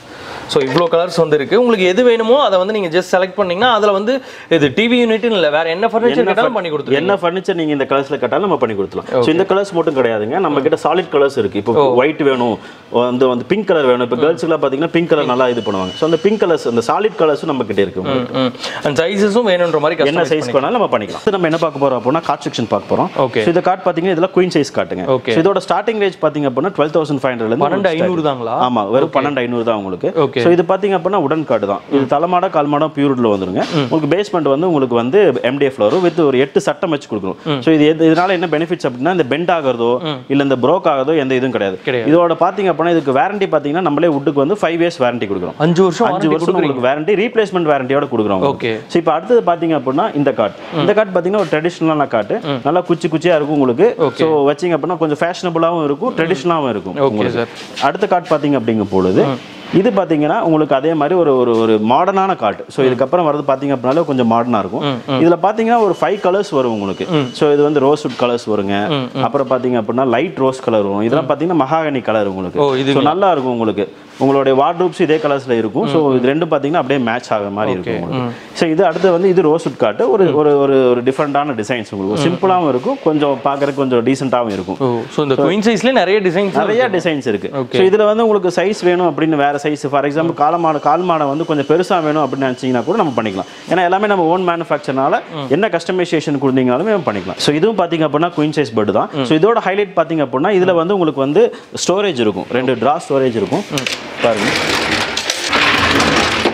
ஸோ இவ்வளோ கலர்ஸ் வந்து இருக்கு. உங்களுக்கு எது வேணுமோ அதை வந்து நீங்க ஜஸ்ட் செலக்ட் பண்ணீங்கன்னா அதில் வந்து இது டிவி யூனிட்னு இல்லை, வேற என்ன ஃபர்னிச்சர் கேட்டாலும் பண்ணி கொடுத்துருவோம். என்ன ஃபர்னிச்சர் நீங்க இந்த கலர்ஸ்ல கேட்டாலும் நம்ம பண்ணி கொடுத்துலாம். ஸோ இந்த கலர்ஸ் மட்டும் கிடையாதுங்க, நம்ம கிட்ட சாலிட் கலர்ஸ் இருக்கு. இப்போ ஒயிட் வேணும், வந்து பிங்க் கலர் வேணும். இப்போ கேர்ள்ஸ்க்குலாம் பார்த்தீங்கன்னா பிங்க் கலர் நல்லா இது பண்ணுவாங்க. ஸோ அந்த பிங்க் கலர்ஸ், அந்த சாலிட் கலர்ஸும் நம்ம கிட்ட இருக்கு. அந்த சைஸஸும் வேணுன்ற மாதிரி என்ன சைஸ் வேணாலும் நம்ம பண்ணிக்கலாம். நம்ம என்ன பார்க்க போறோம் அப்படின்னா கார்ட் செக்ஷன் பார்க்க போறோம். ஓகே. ஸோ இந்த கார்ட் பார்த்தீங்கன்னா இதெல்லாம் குயின் சைஸ் காட்டுங்க. ஓகே. இதோட ஸ்டார்டிங் ரேஞ்ச் பார்த்தீங்க அப்படின்னா 12,500 இருந்து 12,500 தாங்களா? ஆமா, வெறும் 12,500 தான் உங்களுக்கு. ஓகே. ஸோ இது பார்த்தீங்க அப்படின்னா உடன் கார்டு தான். இது தலைமாட கால்மாடம் பியூர்ல வந்துருங்க. உங்களுக்கு பேஸ்மெண்ட் வந்து உங்களுக்கு வந்து MDF வரும் வித் ஒரு 8 சட்டம் வச்சு கொடுக்கணும். ஸோ இது இதனால என்ன பெனிஃபிட்ஸ் அப்படின்னா இந்த பெண்ட் ஆகிறதோ இல்ல இந்த ப்ரோக் ஆகிறதோ எந்த இதுவும் கிடையாது. இதோட பாத்தீங்க அப்படின்னா இதுக்கு வாரண்டி பாத்தீங்கன்னா நம்மளே வுட்டுக்கு வந்து 5 இயர்ஸ் வாரண்டி கொடுக்குறோம். 5 வருஷம் உங்களுக்கு வாரண்டி, ரீப்ளேஸ்மெண்ட் வாரண்டியோட கொடுக்குறோம். ஓகே. ஸோ இப்போ அடுத்தது பாத்தீங்க அப்படின்னா இந்த கார்ட் பாத்தீங்கன்னா ஒரு ட்ரெடிஷனலான கார்ட், நல்லா குச்சியா இருக்கும் உங்களுக்கு. ஸோ வச்சிங்க அப்படின்னா கொஞ்சம் ஃபேஷனபிளாகவும் இருக்கும், ட்ரெடிஷனலாகவும் இருக்கும் உங்களுக்கு. அடுத்த கார்ட் பாத்தீங்க அப்படிங்கும் பொழுது இது பாத்தீங்கன்னா உங்களுக்கு அதே மாதிரி ஒரு ஒரு மாடர்னான கார்ட். ஸோ இதுக்கப்புறம் வரது பாத்தீங்க அப்படின்னாலே கொஞ்சம் மாடர்னா இருக்கும். இதுல பாத்தீங்கன்னா ஒரு 5 கலர்ஸ் வரும் உங்களுக்கு. ஸோ இது வந்து ரோஸ்வுட் கலர்ஸ் வருங்க. அப்புறம் பாத்தீங்க அப்படின்னா லைட் ரோஸ் கலர் வரும். இதெல்லாம் பாத்தீங்கன்னா மகாகனி கலர் உங்களுக்கு. ஸோ நல்லா இருக்கும் உங்களுக்கு. உங்களுடைய வார்ட்ரோப்ஸ் இதே கலர்ஸ்ல இருக்கும். ஸோ இது ரெண்டும் பாத்தீங்கன்னா அப்படியே மேட்ச் ஆகிற மாதிரி இருக்கும் உங்களுக்கு. ஸோ இது அடுத்து வந்து இது ரோஸ்வுட் கார்ட். ஒரு ஒரு ஒரு டிஃபரெண்டான டிசைன்ஸ் உங்களுக்கு. சிம்பிளாகவும் இருக்கும், கொஞ்சம் பார்க்கறதுக்கு கொஞ்சம் டீசெண்டாகவும் இருக்கும். ஸோ இந்த குயின் சைஸ்ல நிறைய டிசைன்ஸ் இருக்கு. ஸோ இதுல வந்து உங்களுக்கு சைஸ் வேணும் அப்படின்னு வேற சைஸ், ஃபார் எக்ஸாம்பிள் கால்மாடை வந்து கொஞ்சம் பெருசா வேணும் அப்படின்னு நினைச்சீங்கன்னா கூட நம்ம பண்ணிக்கலாம். ஏன்னா எல்லாமே நம்ம ஓன் மேனுஃபேக்சர்னால என்ன கஸ்டமைசேஷன் கொடுத்தீங்கனாலுமே நம்ம பண்ணிக்கலாம். ஸோ இதுவும் பாத்தீங்க அப்படின்னா குயின் சைஸ் பெட் தான். ஸோ இதோட ஹைலைட் பாத்தீங்க அப்படின்னா இதுல வந்து உங்களுக்கு வந்து ஸ்டோரேஜ் இருக்கும். 2 டிரா ஸ்டோரேஜ் இருக்கும் பாருங்க.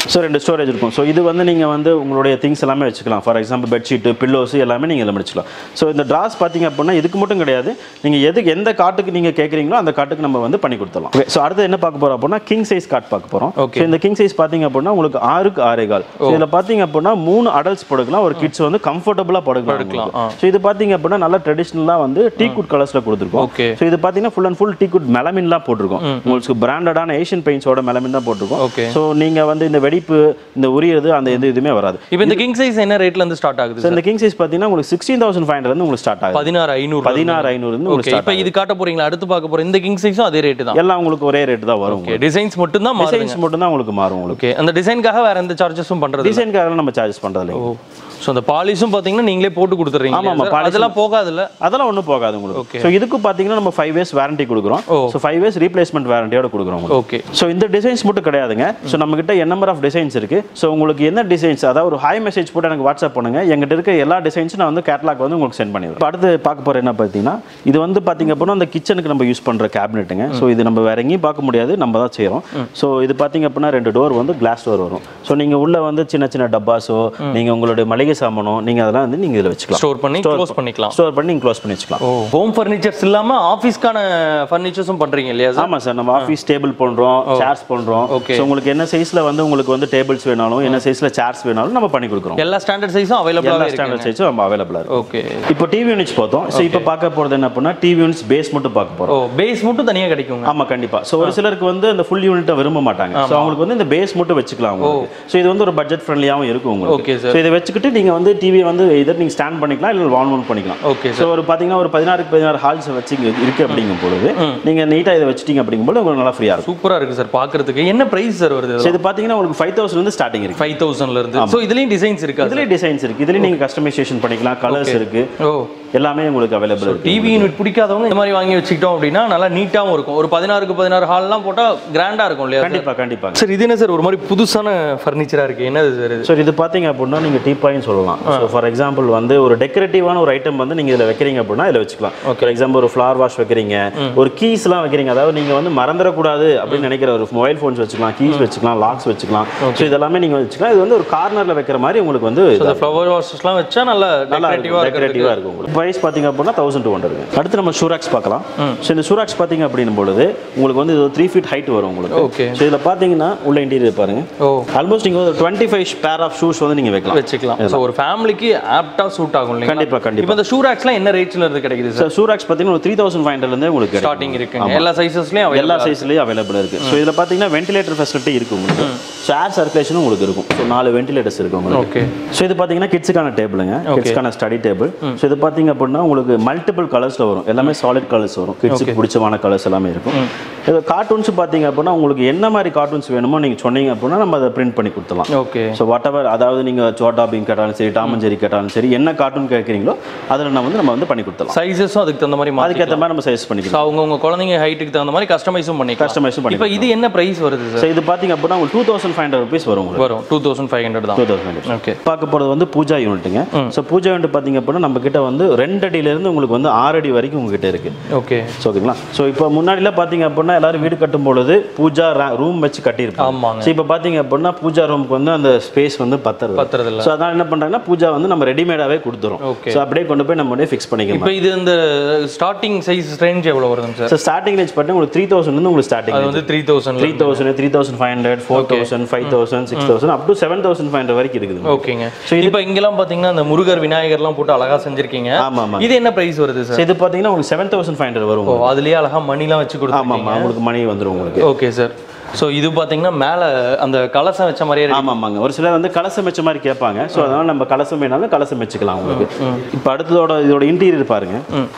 ஸோ 2 ஸ்டோரேஜ் இருக்கும். ஸோ இது வந்து நீங்கள் வந்து உங்களுடைய திங்ஸ் எல்லாமே வச்சுக்கலாம். ஃபார் எக்ஸாம்பிள் பெட்ஷீட்டு, பில்லோஸ் எல்லாமே நீங்கள் இதில் வச்சுக்கலாம். ஸோ இந்த ட்ராஸ் பார்த்தீங்க அப்படின்னா இதுக்கு மட்டும் கிடையாது, நீங்கள் எந்த காட்டுக்கு நீங்கள் கேட்குறீங்களோ அந்த காட்டுக்கு நம்ம வந்து பண்ணி கொடுத்துடலாம். ஓகே, ஸோ அடுத்து என்ன பார்க்க போகிறோம் அப்படின்னா கிங் சைஸ் காட் பார்க்க போகிறோம். ஓகே, இந்த கிங் சைஸ் பார்த்தீங்க அப்படின்னா உங்களுக்கு 6க்கு 6.25. இதில் பார்த்தீங்க அப்படின்னா 3 அடல்ட்ஸ் படுக்கலாம், ஒரு கிட்ஸ் வந்து கம்ஃபர்டபுளாக படுக்கலாம். ஸோ இது பார்த்தீங்க அப்படின்னா நல்லா ட்ரெடிஷ்னலாக வந்து டீக்குட் கலர்ஸில் கொடுத்துருக்கோம். ஓகே, ஸோ இது பார்த்தீங்கன்னா ஃபுல் அண்ட் ஃபுல் டீக்குட் மெலமின்லாம் போட்டிருக்கோம். உங்களுக்கு பிராண்டடான ஏஷியன் பெயிண்ட்ஸோட மெலமின் தான் போட்டிருக்கோம். ஓகே, ஸோ நீங்கள் வந்து இந்த வெடிப்பு, இந்த உரியது, அந்த எந்த இதுவுமே வராது. இப்போ இந்த கிங் சைஸ் என்ன ரேட்ல இருந்து ஸ்டார்ட் ஆகுது? இந்த கிங் சைஸ் பார்த்தீங்கன்னா உங்களுக்கு 16,500 இருந்து உங்களுக்கு ஸ்டார்ட் ஆகுது. 16,500 இருந்து உங்களுக்கு ஸ்டார்ட். இப்போ இது காட்ட போறீங்களா? அடுத்து பார்க்க போற இந்த கிங் சைஸும் அதே ரேட் தான். எல்லாம் உங்களுக்கு ஒரே ரேட் தான் வரும். ஓகே, டிசைன்ஸ் மட்டும் தான் மாறும். டிசைன்ஸ் மட்டும் தான் உங்களுக்கு மாறும் உங்களுக்கு. ஓகே, அந்த டிசைனுக்காக வேற எந்த சார்ஜஸும் பண்றது? டிசைனுக்காக நம்ம சார்ஜஸ் பண்றது இல்லை. ஸோ அந்த பாலிஷும் பார்த்தீங்கன்னா நீங்களே போட்டு கொடுத்துறீங்க. ஆமாம், அதெல்லாம் போகாதுல்ல? அதெல்லாம் ஒன்றும் போகாது உங்களுக்கு. ஸோ இதுக்கு பார்த்தீங்கன்னா நம்ம 5 இயர்ஸ் வாரண்டி கொடுக்குறோம். ஸோ 5 இயர்ஸ் ரீப்ளேஸ்மெண்ட் வாரண்டியோட கொடுக்குறோம். ஓகே, ஸோ இந்த டிசைன்ஸ் மட்டும் கிடையாதுங்க. ஸோ நம்மகிட்ட என்ன நம்பர் ஆஃப் டிசைன்ஸ் இருக்கு. ஸோ உங்களுக்கு என்ன டிசைன்ஸ், அதாவது ஒரு ஹாய் மெசேஜ் போட்டு எனக்கு வாட்ஸ்அப் பண்ணுங்க. எங்கிட்ட இருக்க எல்லா டிசைன்ஸும் நான் வந்து கேட்லாக் வந்து உங்களுக்கு சென்ட் பண்ணிடுவேன். அடுத்து பார்க்க போகிற என்ன பார்த்தீங்கன்னா இது வந்து பார்த்தீங்க அப்படின்னா அந்த கிச்சனுக்கு நம்ம யூஸ் பண்ணுற கேபினெட்டுங்க. ஸோ இது நம்ம வேற எங்கேயும் பார்க்க முடியாது, நம்ம தான் செய்கிறோம். ஸோ இது பார்த்தீங்க அப்படின்னா 2 டோர் வந்து கிளாஸ் டோர் வரும். ஸோ நீங்கள் உள்ள வந்து சின்ன சின்ன டப்பாஸோ, நீங்கள் உங்களுடைய மளிகை சாமானோ, நீங்கள் அதெல்லாம் வந்து நீங்கள் இதில் வச்சுக்கலாம். ஸ்டோர் பண்ணி க்ளோஸ் பண்ணிக்கலாம். ஸ்டோர் பண்ணி நீங்கள் க்ளோஸ் பண்ணி வச்சுக்கலாம். ஹோம் ஃபர்னிச்சர்ஸ் இல்லாம ஆஃபீஸ்க்கான ஃபர்னிச்சர்ஸும் பண்றீங்க இல்லையா? ஆமாம் சார், நம்ம ஆஃபீஸ் டேபிள் பண்ணுறோம், சேர்ஸ் பண்ணுறோம். ஸோ உங்களுக்கு என்ன சைஸில் வந்து உங்களுக்கு வந்து டேபிள்ஸ் வேணாலும், என்ன சைஸில் சேர்ஸ் வேணாலும் நம்ம பண்ணி கொடுக்குறோம். எல்லா ஸ்டாண்டர்ட் சைஸும் அவைலபிளாக இருக்கு. ஸ்டாண்டர்ட் சைஸும் நம்ம அவைலபிளாக இருக்கு. ஓகே, இப்போ டிவி யூனிட்ஸ் பார்த்தோம். ஸோ இப்போ பார்க்க போகிறது என்ன அப்படின்னா டிவி யூனிட்ஸ் பேஸ் மட்டும் பார்க்க போகிறோம். பேஸ் மட்டும் தனியாக கிடைக்கும். ஆமாம், கண்டிப்பாக. ஸோ ஒரு சிலருக்கு வந்து அந்த ஃபுல் யூனிட்டை விரும்ப மாட்டாங்க. ஸோ அவங்களுக்கு வந்து இந்த பேஸ் மட்டும் வச்சுக்கலாம். ஸோ இது வந்து ஒரு பட்ஜெட் ஃப்ரெண்ட்லியாகவும் இருக்கும் உங்களுக்கு. Okay sir. ஸோ இதை வச்சுக்கிட்டு நீங்கள் வந்து டிவி வந்து இதர் நீங்கள் ஸ்டாண்ட் பண்ணிக்கலாம், இல்லை வால் மவுண்ட் பண்ணிக்கலாம். ஓகே, ஸோ ஒரு பார்த்தீங்கன்னா ஒரு 16க்கு 16 ஹால்ஸ் வச்சு இருக்கு அப்படிங்கும் பொழுது நீங்கள் நீட்டாக இதை வச்சுட்டீங்க அப்படிங்கும்போது உங்களுக்கு நல்லா ஃப்ரீயாக இருக்கும். சூப்பராக இருக்குது சார் பார்க்கறதுக்கு. என்ன ப்ரைஸ் சார் வருது? ஸோ இது பார்த்தீங்கன்னா உங்களுக்கு 5,000 இருந்து ஸ்டார்டிங் இருக்கு. 5,000 இருந்து. ஸோ இதுலேயும் டிசைன்ஸ் இருக்கு. இதுலேயும் டிசைன்ஸ் இருக்கு. இதுலேயும் நீங்கள் கஸ்டமைசேஷன் பண்ணிக்கலாம், கலர்ஸ் இருக்கு, எல்லாமே உங்களுக்கு அவைலபிள் இருக்கு. டிவி யூனிட் பிடிக்காதவங்க இந்த மாதிரி வாங்கி வச்சுக்கிட்டோம் அப்படின்னா நல்லா நீட்டாகவும் இருக்கும். ஒரு 16க்கு 16 ஹால்லாம் போட்டால் கிராண்டாக இருக்கும் இல்லையா? கண்டிப்பாக கண்டிப்பாக. சார் இது என்ன சார் ஒரு மாதிரி புதுசான ஃபர்னிச்சராக இருக்குது, என்னது சார் இது? சார் இது பார்த்தீங்க அப்படின்னா நீங்கள் டீப்பாயின்னு சொல்லலாம். ஸோ ஃபார் எக்ஸாம்பிள் வந்து ஒரு டெக்கரேட்டிவான ஒரு ஐட்டம் வந்து நீங்கள் இதில் வைக்கிறீங்க அப்படின்னா இதில் வச்சுக்கலாம். ஃபார் எக்ஸாம்பிள் ஒரு ஃப்ளவர் வாஷ் வைக்கிறீங்க, ஒரு கீஸ்லாம் வைக்கிறீங்க, அதாவது நீங்கள் வந்து மறந்துடக்கூடாது அப்படின்னு நினைக்கிற ஒரு மொபைல் ஃபோன்ஸ் வச்சுக்கலாம், கீஸ் வச்சுக்கலாம், லாக்ஸ் வச்சுக்கலாம். ஸோ இதெல்லாமே நீங்கள் வச்சுக்கலாம். இது வந்து ஒரு கார்னரில் வைக்கிற மாதிரி உங்களுக்கு வந்து ஃப்ளவர் வாஷஸ்லாம் வச்சா நல்லா டெக்கரேட்டிவாக இருக்கும். உங்களுக்கு ப்ரைஸ் பார்த்தீங்க அப்படின்னா 1,200. அடுத்து நம்ம ஷூராக்ஸ் பார்க்கலாம். ஸோ இந்த ஷூராக்ஸ் பார்த்தீங்க அப்படின்னும் பொழுது உங்களுக்கு வந்து 3 ஃபீட் ஹைட் வரும் உங்களுக்கு. ஓகே, ஸோ இதில் பார்த்தீங்கன்னா உள்ள இன்டீரியர் பாருங்க. ஆல்மோஸ்ட் நீங்கள் ஒரு 25 பேர் ஆஃப் ஷூஸ் வந்து நீங்கள் வச்சுக்கலாம். ஸோ ஒரு ஃபேமிலிக்கு ஆப்டாக சூட் ஆகும் இல்லையா? கண்டிப்பாக கண்டிப்பாக. இப்போ இந்த ஷூராக்ஸ்லாம் என்ன ரேட்ஸ்ல இருந்து கிடைக்குது சார்? ஷூராக்ஸ் பார்த்தீங்கன்னா ஒரு 3,500 இருந்தே உங்களுக்கு ஸ்டார்டிங் இருக்குங்க. எல்லா சைஸஸ்லயும் எல்லா சைஸ்லயும் அவைலபிள் இருக்கு. ஸோ இதில் பார்த்தீங்கன்னா வென்டிலேட்டர் ஃபெசிலிட்டி இருக்கு உங்களுக்கு. ஸோ ஏர் சர்க்குலேஷனும் உங்களுக்கு இருக்கும். ஸோ 4 வென்டிலேட்டர்ஸ் இருக்கு உங்களுக்கு. ஓகே, ஸோ இது பார்த்தீங்கன்னா கிட்ஸுக்கான டேபிளுங்க, கிட்ஸ்க்கான ஸ்டடி டேபிள். ஸோ இது பார்த்தீங்க அப்படின்னா உங்களுக்கு மல்டிபிள் கலர்ஸ்ல வரும், எல்லாமே சாலிட் கலர்ஸ் வரும், கிட்ஸுக்கு பிடிச்சமான கலர்ஸ் எல்லாமே இருக்கும். இது கார்ட்டூன்ஸ் பார்த்தீங்க அப்படின்னா உங்களுக்கு என்ன மாதிரி கார்ட்டூன்ஸ் வேணுமோ நீங்கள் சொன்னீங்க அப்படின்னா நம்ம அதை பிரிண்ட் பண்ணி கொடுத்துடலாம். ஓகே, ஸோ வாட் எவர், அதாவது நீங்கள் சோட்டா பீம் கேட்டாலும் சரி, டாம் அண்ட் ஜெரி கேட்டாலும் சரி, என்ன கார்ட்டூன் கேட்குறீங்களோ அதில் நம்ம வந்து பண்ணி கொடுத்துடலாம். சைஸஸும் அதுக்கு தகுந்த மாதிரி அதுக்கேற்ற மாதிரி நம்ம சைஸ் பண்ணிக்கலாம். அவங்க குழந்தைங்க ஹைட்டுக்கு தகுந்த மாதிரி கஸ்டமைஸும் பண்ணி இப்போ இது என்ன பிரைஸ் வருது சார்? ஸோ இது பார்த்தீங்க அப்படின்னா உங்களுக்கு 2,500 rupees வரும். 2,500 தான். 2,500. ஓகே, பார்க்க போகிறது வந்து பூஜா யூனிட்டுங்க. ஸோ பூஜா யூனிட் பார்த்தீங்க அப்படின்னா நம்ம கிட்ட வந்து 2 அடியிலேருந்து உங்களுக்கு வந்து 6 அடி வரைக்கும் உங்ககிட்ட இருக்கு. ஓகே, ஓகேங்களா. ஸோ இப்போ முன்னாடிலாம் பார்த்தீங்க அப்படின்னா எல்லாரும் வீடு கட்டும் பொழுது பூஜா ரூம் வச்சு கட்டியிருப்பாங்க. ஆமாங்க. ஸோ இப்போ பார்த்தீங்க அப்படின்னா பூஜா ரூமுக்கு வந்து அந்த ஸ்பேஸ் வந்து பத்துறது இல்லை. ஸோ அதான் என்ன பண்ணுறாங்கன்னா பூஜா வந்து நம்ம ரெடிமேடாகவே கொடுத்துரும். ஸோ அப்படியே கொண்டு போய் நம்ம ஃபிக்ஸ் பண்ணிக்கலாம். இப்போ இது இந்த ஸ்டார்டிங் சைஸ் ரேஞ்ச் எவ்வளோ வருதுங்க சார்? ஸோ ஸ்டார்டிங் ரேஞ்ச் பார்த்தீங்கன்னா உங்களுக்கு 3,000 உங்களுக்கு ஸ்டார்டிங். அது வந்து 3,000, 3,500, 4,000, 5,000, 6,000 அப் டு 7,500 வரைக்கும் இருக்குது. ஓகேங்க. ஸோ இப்போ இங்கெல்லாம் பார்த்தீங்கன்னா அந்த முருகர் விநாயகர்லாம் போட்டு அழகா செஞ்சிருக்கீங்க. ஆமாம். இது என்ன பிரைஸ் வருது சார்? இது பார்த்தீங்கன்னா உங்களுக்கு 7,500 வரும். அதுலேயே அழகா மணிலாம் வச்சு கொடுத்துருக்கீங்க. ஆமாம், உங்களுக்கு மணி வந்துடும் உங்களுக்கு. Okay sir. ஸோ இது பார்த்தீங்கன்னா மேலே அந்த கலசம் வச்ச மாதிரியே. ஆமாங்க. ஒரு சிலர் வந்து கலசம் வச்ச மாதிரி கேட்பாங்க. ஸோ அதனால் நம்ம கலசம் வேணாலும் கலசம் வச்சுக்கலாம் உங்களுக்கு. இப்போ இதோட இன்டீரியர் பாருங்க.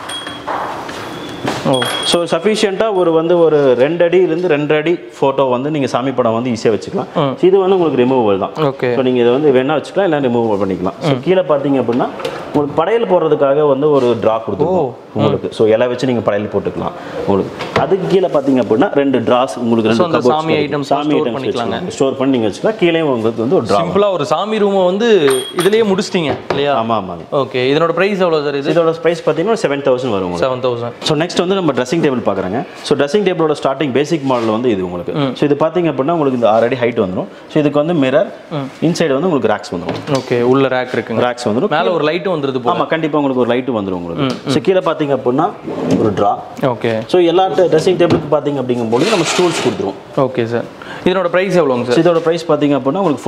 ஸோ சஃபிஷியண்ட்டாக ஒரு 2 அடியிலேருந்து 2 அடி ஃபோட்டோ வந்து நீங்கள் சாமி படம் வந்து ஈஸியாக வச்சுக்கலாம். இது வந்து உங்களுக்கு ரிமூவல் தான். ஓகே, ஸோ நீங்கள் இதை வந்து வேணா வச்சுக்கலாம், இல்லை ரிமூவ் பண்ணிக்கலாம். ஸோ கீழே பார்த்தீங்க அப்படின்னா உங்களுக்கு படையல் போடுறதுக்காக வந்து ஒரு ட்ரா கொடுத்துருக்கோம் உங்களுக்கு. ஸோ இலை வச்சு நீங்கள் படையல் போட்டுக்கலாம் உங்களுக்கு. அதுக்கு கீழே பார்த்தீங்க அப்படின்னா 2 ட்ராஸ் உங்களுக்கு, 2 சாமி ஐட்டம் ஸ்டோர் பண்ணி நீங்கள் வச்சுக்கலாம். கீழே உங்களுக்கு வந்து ஒரு ட்ரா. சிம்பிளாக ஒரு சாமி ரூமை வந்து இதுலேயே முடிச்சிட்டீங்க இல்லையா? ஆமாம். ஓகே, இதனோட ப்ரைஸ் எவ்வளோ சார்? இதோட ப்ரைஸ் பார்த்தீங்கன்னா 7,000 வரும். 7,000. ஸோ நெக்ஸ்ட் வந்து வந்து நம்ம ட்ரெஸ்ஸிங் டேபிள் பார்க்குறேங்க. ஸோ ட்ரெஸ்ஸிங் டேபிளோட ஸ்டார்டிங் பேசிக் மாடல் வந்து இது உங்களுக்கு. ஸோ இது பார்த்தீங்க அப்படின்னா உங்களுக்கு இந்த 6 அடி ஹைட் வந்துடும். ஸோ இதுக்கு வந்து மிரர், இன்சைடு வந்து உங்களுக்கு ரேக்ஸ் வந்துடும். ஓகே, உள்ள ரேக் இருக்குங்க. ரேக்ஸ் வந்துடும். மேலே ஒரு லைட்டும் வந்துருது. ஆமாம், கண்டிப்பாக உங்களுக்கு ஒரு லைட்டு வந்துடும் உங்களுக்கு. ஸோ கீழே பார்த்தீங்க அப்படின்னா ஒரு ட்ரா. ஓகே. ஸோ எல்லா ட்ரெஸ்ஸிங் டேபிளுக்கு பார்த்தீங்க அப்படிங்கும்போது நம்ம ஸ்டூல்ஸ் கொடுத்துருவோம். Okay sir. இதனோட பிரைஸ் எவ்வளோங்க சார்? இதோட பிரைஸ் பார்த்தீங்க அப்படின்னா உங்களுக்கு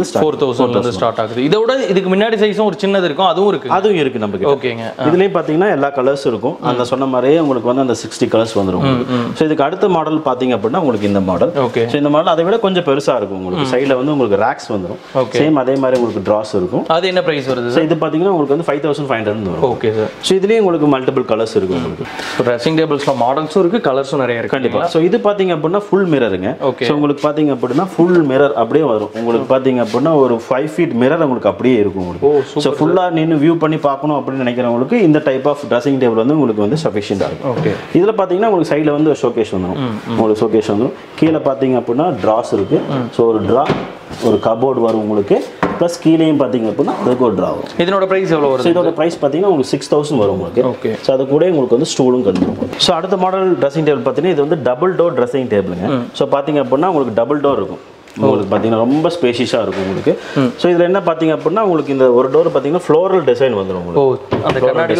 4000 ஸ்டார்ட் ஆகுது. இதோட இதுக்கு முன்னாடி சைஸும் ஒரு சின்னது இருக்கும், அதுவும் இருக்கு. அதுவும் இருக்கு நமக்கு. ஓகேங்க. இதுலயும் பார்த்தீங்கன்னா எல்லா கலர்ஸ் இருக்கும். அந்த சொன்ன மாதிரியே உங்களுக்கு வந்து அந்த 60 கலர்ஸ் வந்துடும். ஸோ இதுக்கு அடுத்த மாடல் பார்த்தீங்க அப்படின்னா உங்களுக்கு இந்த மாடல். ஓகே. ஸோ இந்த மாடல் அதை விட கொஞ்சம் பெருசா இருக்கும் உங்களுக்கு. சைடில் வந்து உங்களுக்கு ரேக்ஸ் வந்துடும். சேம் அதே மாதிரி உங்களுக்கு ட்ராஸ் இருக்கும். அது என்ன பிரைஸ் வருது? ஸோ இது பார்த்தீங்கன்னா உங்களுக்கு வந்து 5500 வரும். Okay sir. ஸோ இதுலேயும் உங்களுக்கு மல்டிபிள் கலர்ஸ் இருக்கும் உங்களுக்கு. ட்ரெஸ்ஸிங் டேபிள்ஸ்ல மாடல்ஸும் இருக்கு, கலர்ஸும் நிறைய இருக்கு. கண்டிப்பாக. ஸோ இது பார்த்தீங்க அப்படின்னா ஃபுல் மிரருங்க. ஸோ உங்களுக்கு பார்த்தீங்க அப்படின்னா ஃபுல் மிரர் அப்படியே வரும் உங்களுக்கு. பார்த்தீங்க அப்படின்னா ஒரு 5 feet மிரர் உங்களுக்கு அப்படியே இருக்கும் உங்களுக்கு. ஸோ ஃபுல்லாக நின்று வியூ பண்ணி பார்க்கணும் அப்படின்னு நினைக்கிறவங்களுக்கு இந்த டைப் ஆஃப் ட்ரெஸ்ஸிங் டேபிள் வந்து உங்களுக்கு வந்து சஃபிஷியண்டாக இருக்கும். ஓகே. இதில் பார்த்தீங்கன்னா உங்களுக்கு சைடில் வந்து ஷோகேஸ் வந்துடும். உங்களுக்கு ஷோகேஸ் வந்துடும். கீழே பார்த்தீங்க அப்படின்னா ட்ராஸ் இருக்கு. ஸோ ஒரு ட்ரா, ஒரு கபோர்டு வரும் உங்களுக்கு. ப்ளஸ் கீழேயும் பார்த்தீங்க அப்படின்னா அதுக்கு ஒரு ட்ரா வரும். இதனோட பிரைஸ் எவ்வளோ வரும்? இதோட பிரைஸ் பார்த்தீங்கன்னா உங்களுக்கு 6000 வரும் உங்களுக்கு. ஓகே. ஸோ அது கூட உங்களுக்கு வந்து ஸ்டூலும் கண்டுரும். ஸோ அடுத்த மாடல் ட்ரெஸ்ஸிங் டேபிள் பார்த்தீங்கன்னா இது வந்து டபுள் டோர் ட்ரெஸ்ஸிங் டேபிளுங்க. ஸோ பார்த்தீங்க அப்படின்னா உங்களுக்கு டபுள் டோர் இருக்கும். உங்களுக்கு பார்த்தீங்கன்னா ரொம்ப ஸ்பேஷியஸாக இருக்கும் உங்களுக்கு. ஸோ இதில் என்ன பார்த்தீங்க அப்படின்னா உங்களுக்கு இந்த ஒரு டோர் பார்த்தீங்கன்னா ஃப்ளோரல் டிசைன் வந்துடும் உங்களுக்கு. அந்த கண்ணாடியில்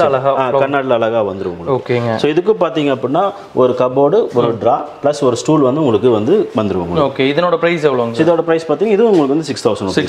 அழகாக வந்துடும் உங்களுக்கு. ஓகேங்க. ஸோ இதுக்கு பார்த்தீங்க அப்படின்னா ஒரு கபோர்டு, ஒரு ட்ரா ப்ளஸ் ஒரு ஸ்டூல் வந்து உங்களுக்கு வந்து வந்துடும். ஓகே. இதனோட பிரைஸ் எவ்வளோங்க? இதோட பிரைஸ் பார்த்தீங்கன்னா இது உங்களுக்கு வந்து